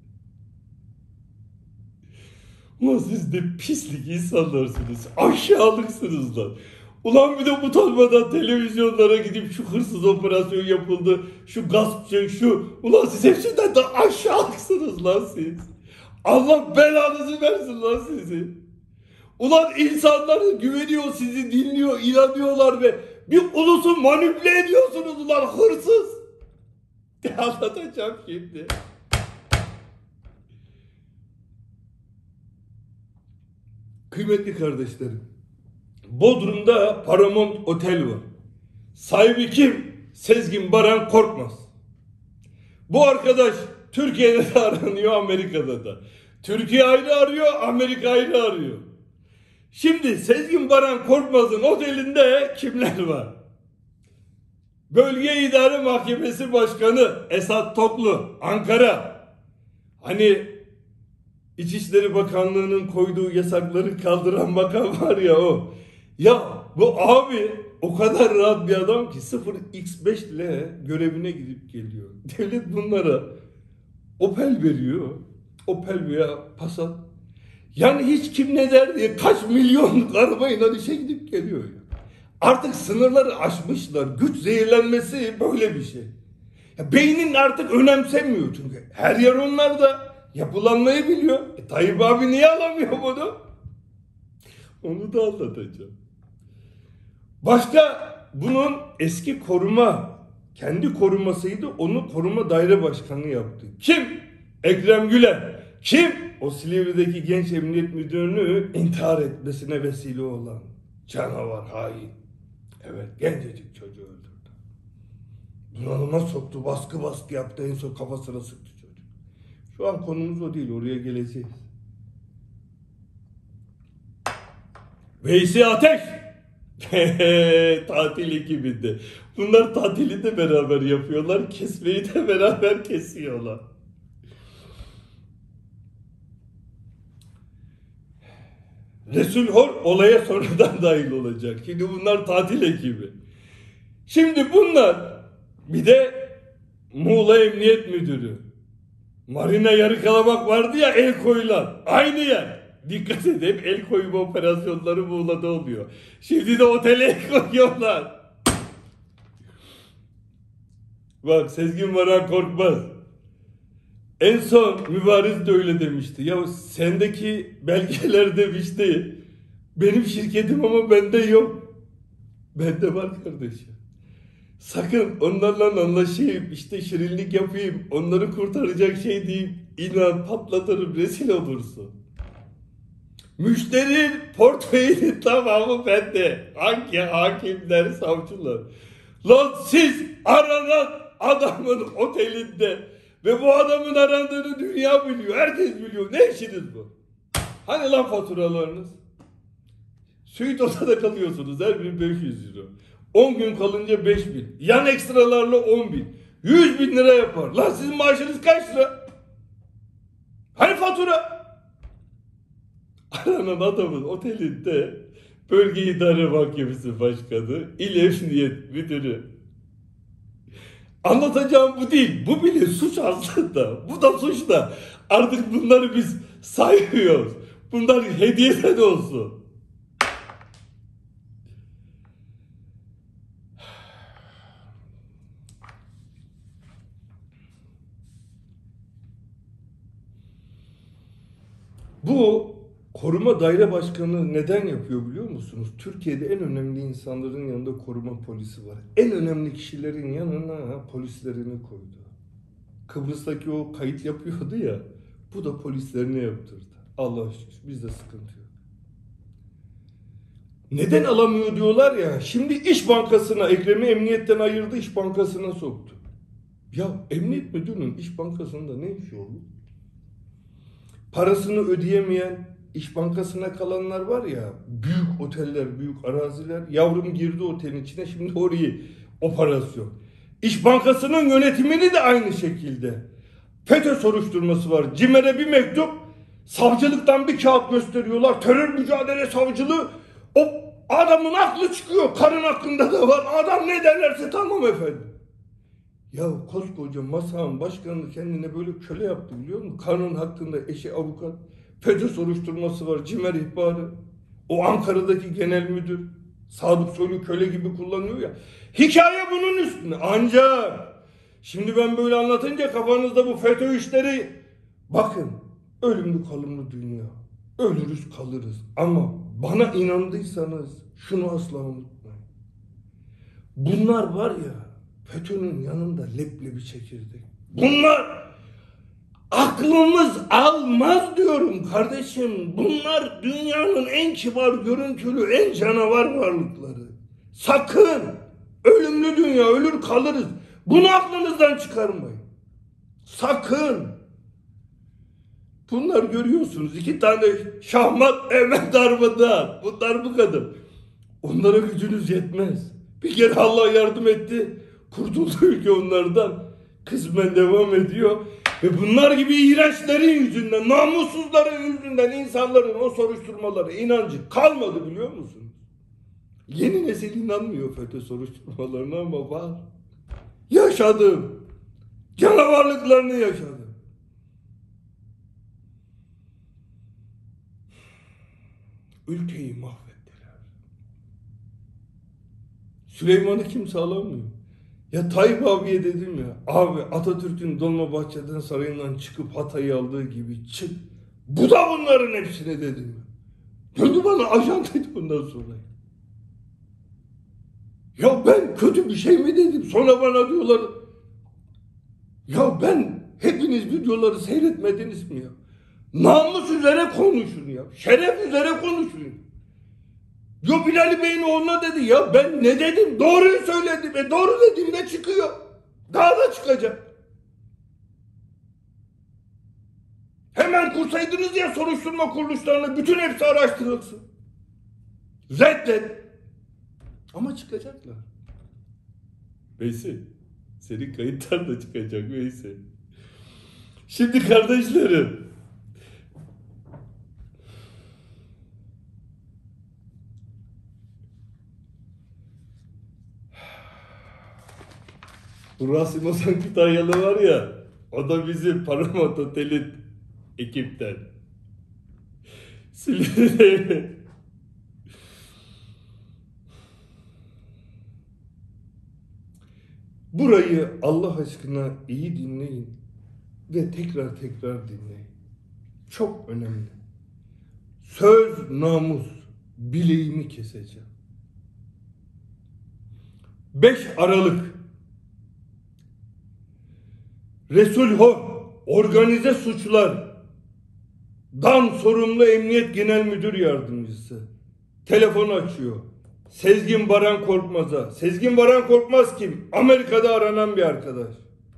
Ulan siz de pislik insanlarsınız. Aşağılıksınız lan. Ulan bir de utanmadan televizyonlara gidip şu hırsız operasyon yapıldı, şu gaspçı, şu... Ulan siz hepsinden de aşağılıksınız lan siz. Allah belanızı versin lan sizi. Ulan insanlar güveniyor, sizi dinliyor, inanıyorlar ve bir ulusu manipüle ediyorsunuz ulan hırsız. Anlatacağım şimdi. Kıymetli kardeşlerim, Bodrum'da Paramount Otel var. Sahibi kim? Sezgin Baran Korkmaz. Bu arkadaş Türkiye'de de aranıyor, Amerika'da da. Türkiye ayrı arıyor, Amerika ayrı arıyor. Şimdi Sezgin Baran Korkmaz'ın otelinde kimler var? Bölge İdare Mahkemesi Başkanı Esat Toklu, Ankara. Hani İçişleri Bakanlığı'nın koyduğu yasakları kaldıran bakan var ya o. Ya bu abi o kadar rahat bir adam ki 0x5 ile görevine gidip geliyor. Devlet bunlara Opel veriyor. Opel veya Passat. Yani hiç kim ne der diye kaç milyonluk arabayla işe gidip geliyor ya. Artık sınırları aşmışlar. Güç zehirlenmesi böyle bir şey. Ya beynin artık önemsemiyor çünkü. Her yer onlarda. Yapılanmayı biliyor. Tayyip abi niye alamıyor bunu? Onu da anlatacağım. Başka bunun eski koruma, kendi korumasıydı, onu koruma daire başkanı yaptı. Kim? Ekrem Güler. Kim? O Silivri'deki genç emniyet müdürünü intihar etmesine vesile olan canavar, hain. Evet, gencecik çocuğu öldürdü. Bunalıma soktu, baskı yaptı, en son kafasına sıktı çocuk. Şu an konumuz o değil, oraya geleceğiz. Veysi Ateş. Tatil ekibinde. Bunlar tatili de beraber yapıyorlar, kesmeyi de beraber kesiyorlar. Resul Hor olaya sonradan dahil olacak. Şimdi bunlar tatil ekibi. Şimdi bunlar bir de Muğla Emniyet Müdürü. Marina Yarıkalamak vardı ya, el koyulan. Aynı yer. Dikkat edin, el koyma operasyonları Muğla'da oluyor. Şimdi de otele el koyuyorlar. Bak Sezgin Baran Korkmaz. En son Mübariz de öyle demişti. Ya sendeki belgeler demişti. Benim şirketim ama bende yok. Bende var kardeşim. Sakın onlarla anlaşayım, işte şirinlik yapayım, onları kurtaracak şey deyip inan patlatırım, rezil olursun. Müşterinin portföyünün tamamı bende. Hangi hakimler, savcılar. Lan siz aranan adamın otelinde ve bu adamın arandığını dünya biliyor. Herkes biliyor. Ne işiniz bu? Hani lan faturalarınız? Suite odada kalıyorsunuz. Her bir 500 euro. 10 gün kalınca 5.000. Yan ekstralarla 10.000. 100.000 lira yapar. Lan sizin maaşınız kaç lira? Hani fatura? Aranan adamın otelinde Bölge İdare Mahkemesi Başkanı, İl Emniyet Müdürü. Anlatacağım bu değil. Bu bile suç aslında. Bu da suç da. Artık bunları biz saymıyoruz. Bunlar hediyeden olsun. Bu koruma daire başkanı neden yapıyor biliyor musunuz? Türkiye'de en önemli insanların yanında koruma polisi var. En önemli kişilerin yanına polislerini koydu. Kıbrıs'taki o kayıt yapıyordu ya, bu da polislerine yaptırdı. Allah'a şükür bizde sıkıntı yok. Neden alamıyor diyorlar ya, şimdi İş Bankası'na, Ekrem'i emniyetten ayırdı, İş Bankası'na soktu. Ya emniyet müdürünün İş Bankası'nda ne işi olur? Parasını ödeyemeyen, İş Bankası'na kalanlar var ya, büyük oteller, büyük araziler, yavrum girdi otelin içine, şimdi orayı operasyon. İş Bankası'nın yönetimini de aynı şekilde. FETÖ soruşturması var. CİMER'e bir mektup, savcılıktan bir kağıt gösteriyorlar. Terör mücadele savcılığı, o adamın aklı çıkıyor. Karın hakkında da var. Adam ne derlerse tamam efendim. Ya koskoca masanın başkanı kendine böyle köle yaptı biliyor musun? Karının hakkında eşi avukat. FETÖ soruşturması var. CİMER ihbarı. O Ankara'daki genel müdür. Sadık Soylu köle gibi kullanıyor ya. Hikaye bunun üstüne. Ancak şimdi ben böyle anlatınca kafanızda bu FETÖ işleri, bakın, ölümlü kalımlı dünya. Ölürüz kalırız. Ama bana inandıysanız şunu asla unutmayın. Bunlar var ya, FETÖ'nün yanında leblebi çekirdek. Bunlar aklımız almaz diyorum kardeşim. Bunlar dünyanın en kibar görüntülü, en canavar varlıkları. Sakın, ölümlü dünya, ölür kalırız. Bunu aklınızdan çıkarmayın. Sakın. Bunlar görüyorsunuz, 2 tane şahmat Mehmet Darvadar. Bunlar bu kadar. Onlara gücünüz yetmez. Bir kere Allah yardım etti. Kurtuldu ülke onlardan. Kısmen devam ediyor. Ve bunlar gibi iğrençlerin yüzünden, namussuzların yüzünden insanların o soruşturmaları inancı kalmadı biliyor musunuz? Yeni nesil inanmıyor FETÖ soruşturmalarına ama var. Yaşadım. Canavarlıklarını yaşadım. Ülkeyi mahvettiler. Süleyman'ı kimse alamıyor. Ya Tayyip abiye dedim ya, abi Atatürk'ün Dolmabahçe'den sarayından çıkıp Hatay'ı aldığı gibi çık. Bu da bunların hepsine dedim ya. Döndü bana ajan dedi ondan sonra. Ya ben kötü bir şey mi dedim? Sonra bana diyorlar, ya ben, hepiniz videoları seyretmediniz mi ya? Namus üzere konuşun ya. Şeref üzere konuşun. Yo Bilal Bey'in oğluna dedi ya, ben ne dedim? Doğruyu söyledim. Doğru dediğimde çıkıyor. Daha da çıkacak. Hemen kursaydınız ya soruşturma kuruluşlarını, bütün hepsi araştırılsın. Reddet. Ama çıkacaklar. Veysel, senin kayıtlar da çıkacak Veysel. Şimdi kardeşlerim, bu Rasim Ozan Kütahyalı var ya, o da bizim Paramount Otel'in ekipten. Silivri'de burayı Allah aşkına iyi dinleyin ve tekrar dinleyin. Çok önemli. Söz, namus, bileğimi keseceğim. 5 Aralık Resulhor Organize Suçlardan sorumlu Emniyet Genel Müdür Yardımcısı telefon açıyor. Sezgin Baran Korkmaz'a. Sezgin Baran Korkmaz kim? Amerika'da aranan bir arkadaş.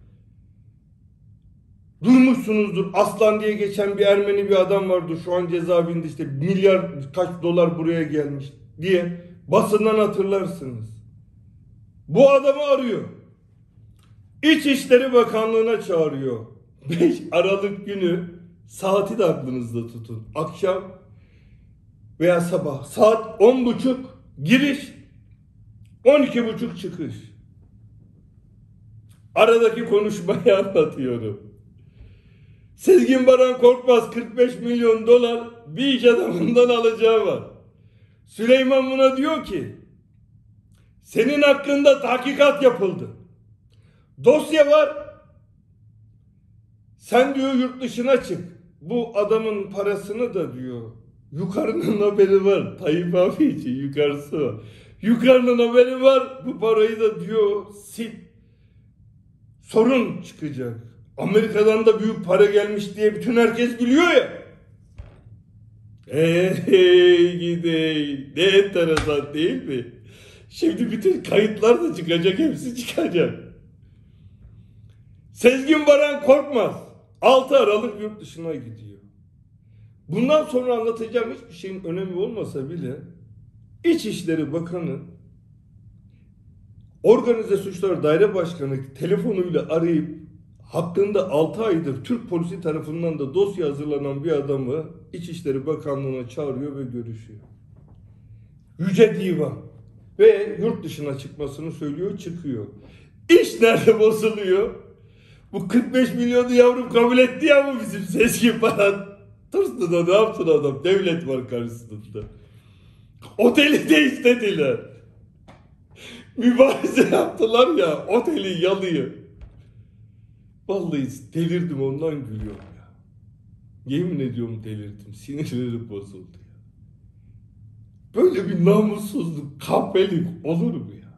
Duymuşsunuzdur. Aslan diye geçen bir Ermeni bir adam vardı. Şu an cezaevinde, işte milyar kaç dolar buraya gelmiş diye basından hatırlarsınız. Bu adamı arıyor. İçişleri Bakanlığı'na çağırıyor. 5 Aralık günü, saati de aklınızda tutun. Akşam veya sabah saat 10.30 giriş, 12.30 çıkış. Aradaki konuşmayı anlatıyorum. Sezgin Baran Korkmaz 45 milyon dolar bir iş adamından alacağı var. Süleyman buna diyor ki, senin hakkında tahkikat yapıldı. Dosya var. Sen diyor yurt dışına çık. Bu adamın parasını da diyor, yukarının haberi var. Tayyip abi için yukarısı var. Yukarının haberi var. Bu parayı da diyor sil. Sorun çıkacak. Amerika'dan da büyük para gelmiş diye bütün herkes biliyor ya. Gidey. Ne enteresan değil mi? Şimdi bütün kayıtlar da çıkacak. Hepsi çıkacak. Sezgin Baran Korkmaz 6 Aralık yurt dışına gidiyor. Bundan sonra anlatacağım hiçbir şeyin önemi olmasa bile İçişleri Bakanı Organize Suçlar Daire Başkanı telefonuyla arayıp hakkında 6 aydır Türk polisi tarafından da dosya hazırlanan bir adamı İçişleri Bakanlığı'na çağırıyor ve görüşüyor. Yüce Divan ve yurt dışına çıkmasını söylüyor, çıkıyor. İş nerede bozuluyor? Bu 45 milyonu yavrum kabul etti ya bu bizim Sezgin Baran. Tırstı da ne yaptın adam? Devlet var karşısında. Oteli de istediler. Mübarize yaptılar ya, oteli yalıyor. Vallahi delirdim, ondan gülüyorum ya. Yemin ediyorum delirdim. Sinirlerim bozuldu ya. Böyle bir namussuzluk, kahpelik olur mu ya?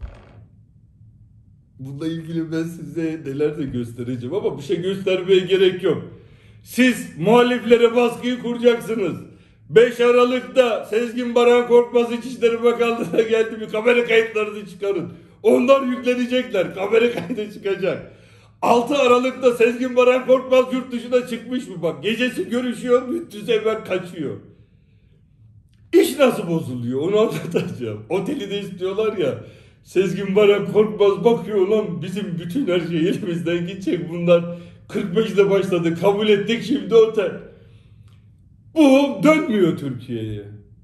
Bununla ilgili ben size neler de göstereceğim ama bir şey göstermeye gerek yok. Siz muhaliflere baskıyı kuracaksınız. 5 Aralık'ta Sezgin Baran Korkmaz İçişleri Bakanlığı'na geldi, bir kamera kayıtlarını çıkarın. Onlar yüklenecekler, kamera kaydı çıkacak. 6 Aralık'ta Sezgin Baran Korkmaz yurt dışına çıkmış mı bak, gecesi görüşüyor, gündüz hemen kaçıyor. İş nasıl bozuluyor onu anlatacağım. Oteli de istiyorlar ya. Sezgin Baran Korkmaz bakıyor, lan bizim bütün her şey elimizden gidecek, bunlar 45'de başladı, kabul ettik, şimdi otel. Bu dönmüyor Türkiye'ye.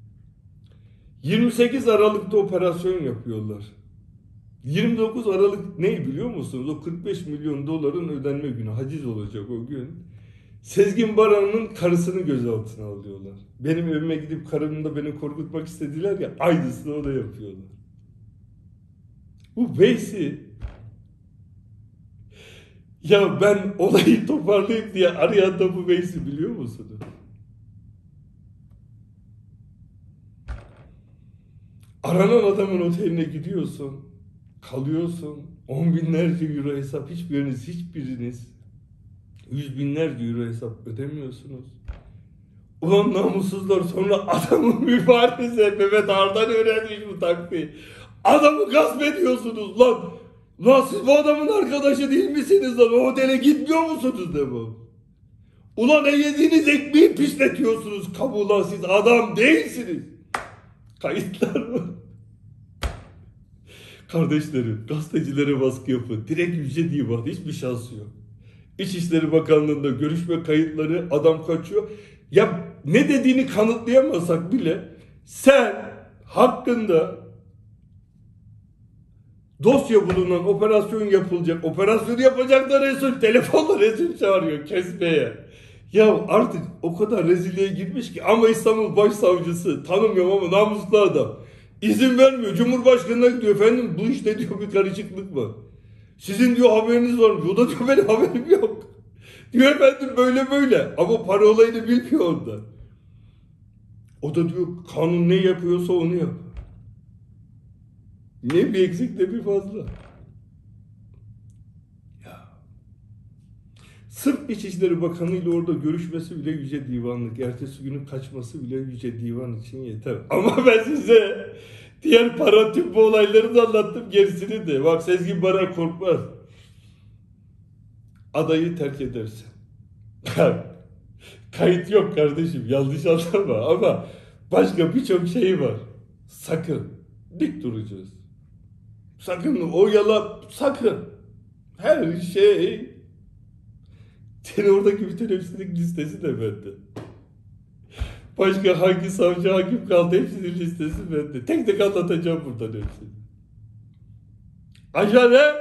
28 Aralık'ta operasyon yapıyorlar. 29 Aralık ne biliyor musunuz? O 45 milyon doların ödenme günü, haciz olacak o gün. Sezgin Baran'ın karısını gözaltına alıyorlar. Benim evime gidip karımla beni korkutmak istediler ya, aynısını o da yapıyorlar. Bu Veysi, ya ben olayı toparlayayım diye arayan da bu Veysi, biliyor musunuz? Aranan adamın oteline gidiyorsun, kalıyorsun, 10 binlerce euro hesap, hiçbiriniz 100 binlerce euro hesap ödemiyorsunuz. Ulan namussuzlar, sonra adamın mübareze Mehmet Ağar'dan öğrenmiş bu taktiği. Adamı gasp ediyorsunuz lan. Lan siz bu adamın arkadaşı değil misiniz lan? O otele gitmiyor musunuz de bu? Ulan yediğiniz ekmeği pisletiyorsunuz kabuğuna, siz adam değilsiniz. Kayıtlar mı? Kardeşlerim, gazetecilere baskı yapın. Direkt Yüce Divan, hiçbir şansı yok. İçişleri Bakanlığı'nda görüşme kayıtları, adam kaçıyor. Ya ne dediğini kanıtlayamasak bile sen hakkında dosya bulunan, operasyon yapılacak, operasyonu yapacaklar, Resul telefonla Resul çağırıyor kesmeye. Ya artık o kadar rezilliğe girmiş ki, ama İstanbul Başsavcısı, tanımıyorum ama namuslu adam, İzin vermiyor. Cumhurbaşkanı'na gidiyor, efendim bu işte diyor bir karışıklık var. Sizin diyor haberiniz var mı? O da diyor benim haberim yok. Diyor efendim böyle böyle, ama para olayını bilmiyor orada. O da diyor kanun ne yapıyorsa onu yap. Ne bir eksik ne bir fazla. Ya. Sırf İçişleri Bakanı ile orada görüşmesi bile Yüce Divanlık. Ertesi günün kaçması bile Yüce Divan için yeter. Ama ben size diğer para tüp olaylarını da anlattım, gerisini de. Bak Sezgin Baran Korkmaz. Adayı terk edersen. Kayıt yok kardeşim, yanlış anlama, ama başka birçok şey var. Sakın dik duracağız. Sakın o yala, sakın. Her şey. Senin oradaki bütün hepsinin listesi de bende. Başka hangi savcı, hakim kaldı, hepsinin listesi bende. Tek tek anlatacağım buradan hepsini. Ajane!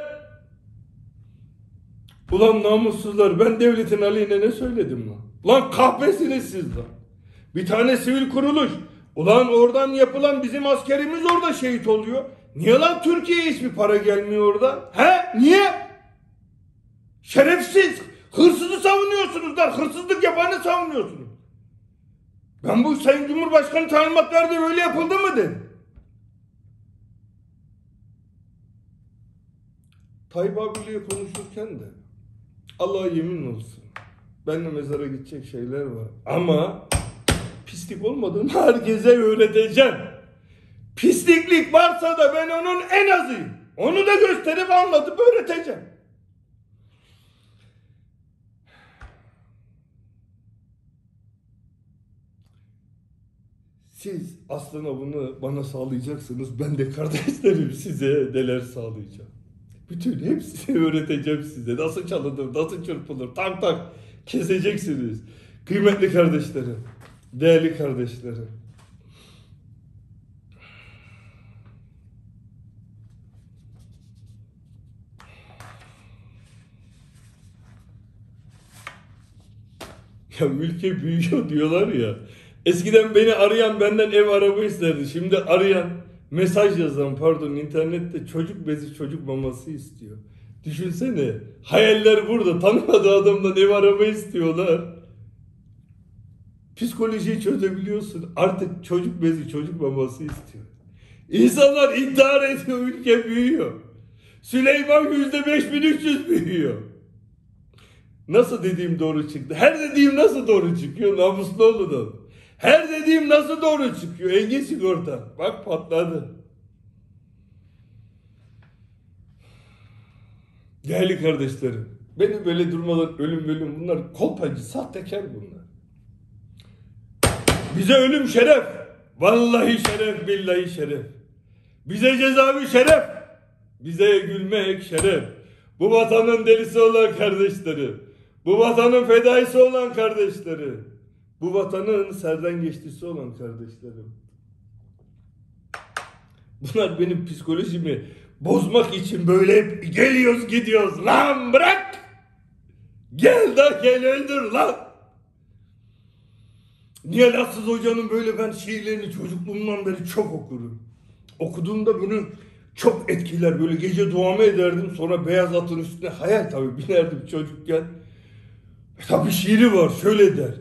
Ulan namussuzlar, ben devletin aleyhine ne söyledim lan? Lan kahpesiniz siz lan. Bir tane sivil kuruluş. Ulan oradan yapılan bizim askerimiz orada şehit oluyor. Niye lan Türkiye'ye hiçbir para gelmiyor oradan? He? Niye? Şerefsiz. Hırsızı savunuyorsunuz lan. Hırsızlık yapanı savunuyorsunuz. Ben bu Sayın Cumhurbaşkanı talimatlarda böyle yapıldı mı dedim. Tayyip abiyle konuşurken de Allah'a yemin olsun, benimle mezara gidecek şeyler var. Ama pislik olmadığını herkese öğreteceğim. Pisliklik varsa da ben onun en azıyım. Onu da gösterip anlatıp öğreteceğim. Siz aslında bunu bana sağlayacaksınız. Ben de kardeşlerim size neler sağlayacağım. Bütün hepsini öğreteceğim size. Nasıl çalınır, nasıl çırpılır, tak tak keseceksiniz. Kıymetli kardeşlerim, değerli kardeşlerim. Ya ülke büyüyor diyorlar ya. Eskiden beni arayan benden ev araba isterdi. Şimdi arayan, mesaj yazan internette çocuk bezi, çocuk maması istiyor. Düşünsene, hayaller burada, tanımadığı adamdan ev araba istiyorlar. Psikolojiyi çözebiliyorsun. Artık çocuk bezi, çocuk maması istiyor. İnsanlar intihar ediyor, ülke büyüyor. Süleyman %5300 büyüyor. Nasıl dediğim doğru çıktı? Her dediğim nasıl doğru çıkıyor? Namuslu olun. Her dediğim nasıl doğru çıkıyor? Engin Sigorta. Bak patladı. Değerli kardeşlerim, beni böyle durmadan ölüm bunlar kolpacı, sahtekar bunlar. Bize ölüm şeref. Vallahi şeref, billahi şeref. Bize cezaevi şeref. Bize gülmek şeref. Bu vatanın delisi olan kardeşlerim. Bu vatanın fedaisi olan kardeşlerim. Bu vatanın serden geçtisi olan kardeşlerim. Bunlar benim psikolojimi bozmak için böyle hep geliyoruz gidiyoruz. Lan bırak! Gel de gel öldür lan! Niyazi Hoca'nın böyle ben şiirlerini çocukluğumdan beri çok okurum. Okuduğumda bunu çok etkiler. Böyle gece duamı ederdim. Sonra beyaz atın üstüne hayal tabii binerdim çocukken. Tabii şiiri var, şöyle der.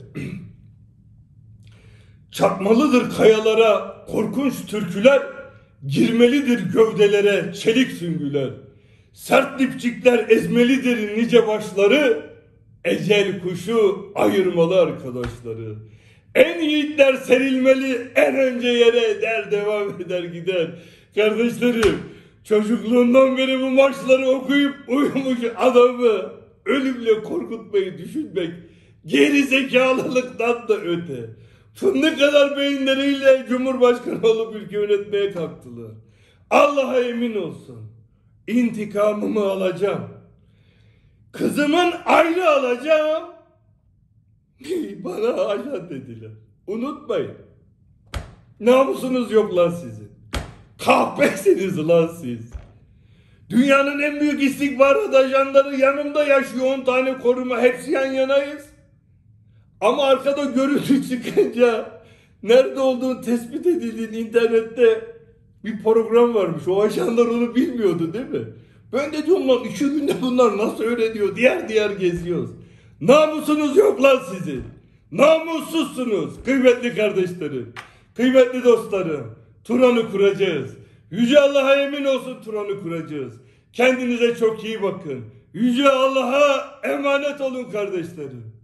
Çarpmalıdır kayalara korkunç türküler, girmelidir gövdelere çelik süngüler. Sert dipçikler ezmelidir nice başları, ecel kuşu ayırmalı arkadaşları. En yiğitler serilmeli en önce yere der devam eder gider. Kardeşlerim, çocukluğundan beri bu maçları okuyup uyumuş adamı ölümle korkutmayı düşünmek geri zekalılıktan da öte. Fındık kadar beyinleriyle Cumhurbaşkanı olup ülke yönetmeye kalktılar. Allah'a emin olsun. İntikamımı alacağım. Kızımın ayrı alacağım. Bana ajan dediler. Unutmayın. Namusunuz yok lan sizin. Kahpesiniz lan siz. Dünyanın en büyük istihbarat ajanları yanımda yaşıyor, 10 tane koruma, hepsi yan yanayız. Ama arkada görüntü çıkınca nerede olduğunu tespit edildiğin internette bir program varmış. O ajanlar onu bilmiyordu değil mi? Ben de diyorum lan 2 günde bunlar nasıl öğreniyor? Diğer geziyoruz. Namusunuz yok lan sizin. Namussuzsunuz kıymetli kardeşlerim. Kıymetli dostlarım. Turan'ı kuracağız. Yüce Allah'a emin olsun Turan'ı kuracağız. Kendinize çok iyi bakın. Yüce Allah'a emanet olun kardeşlerim.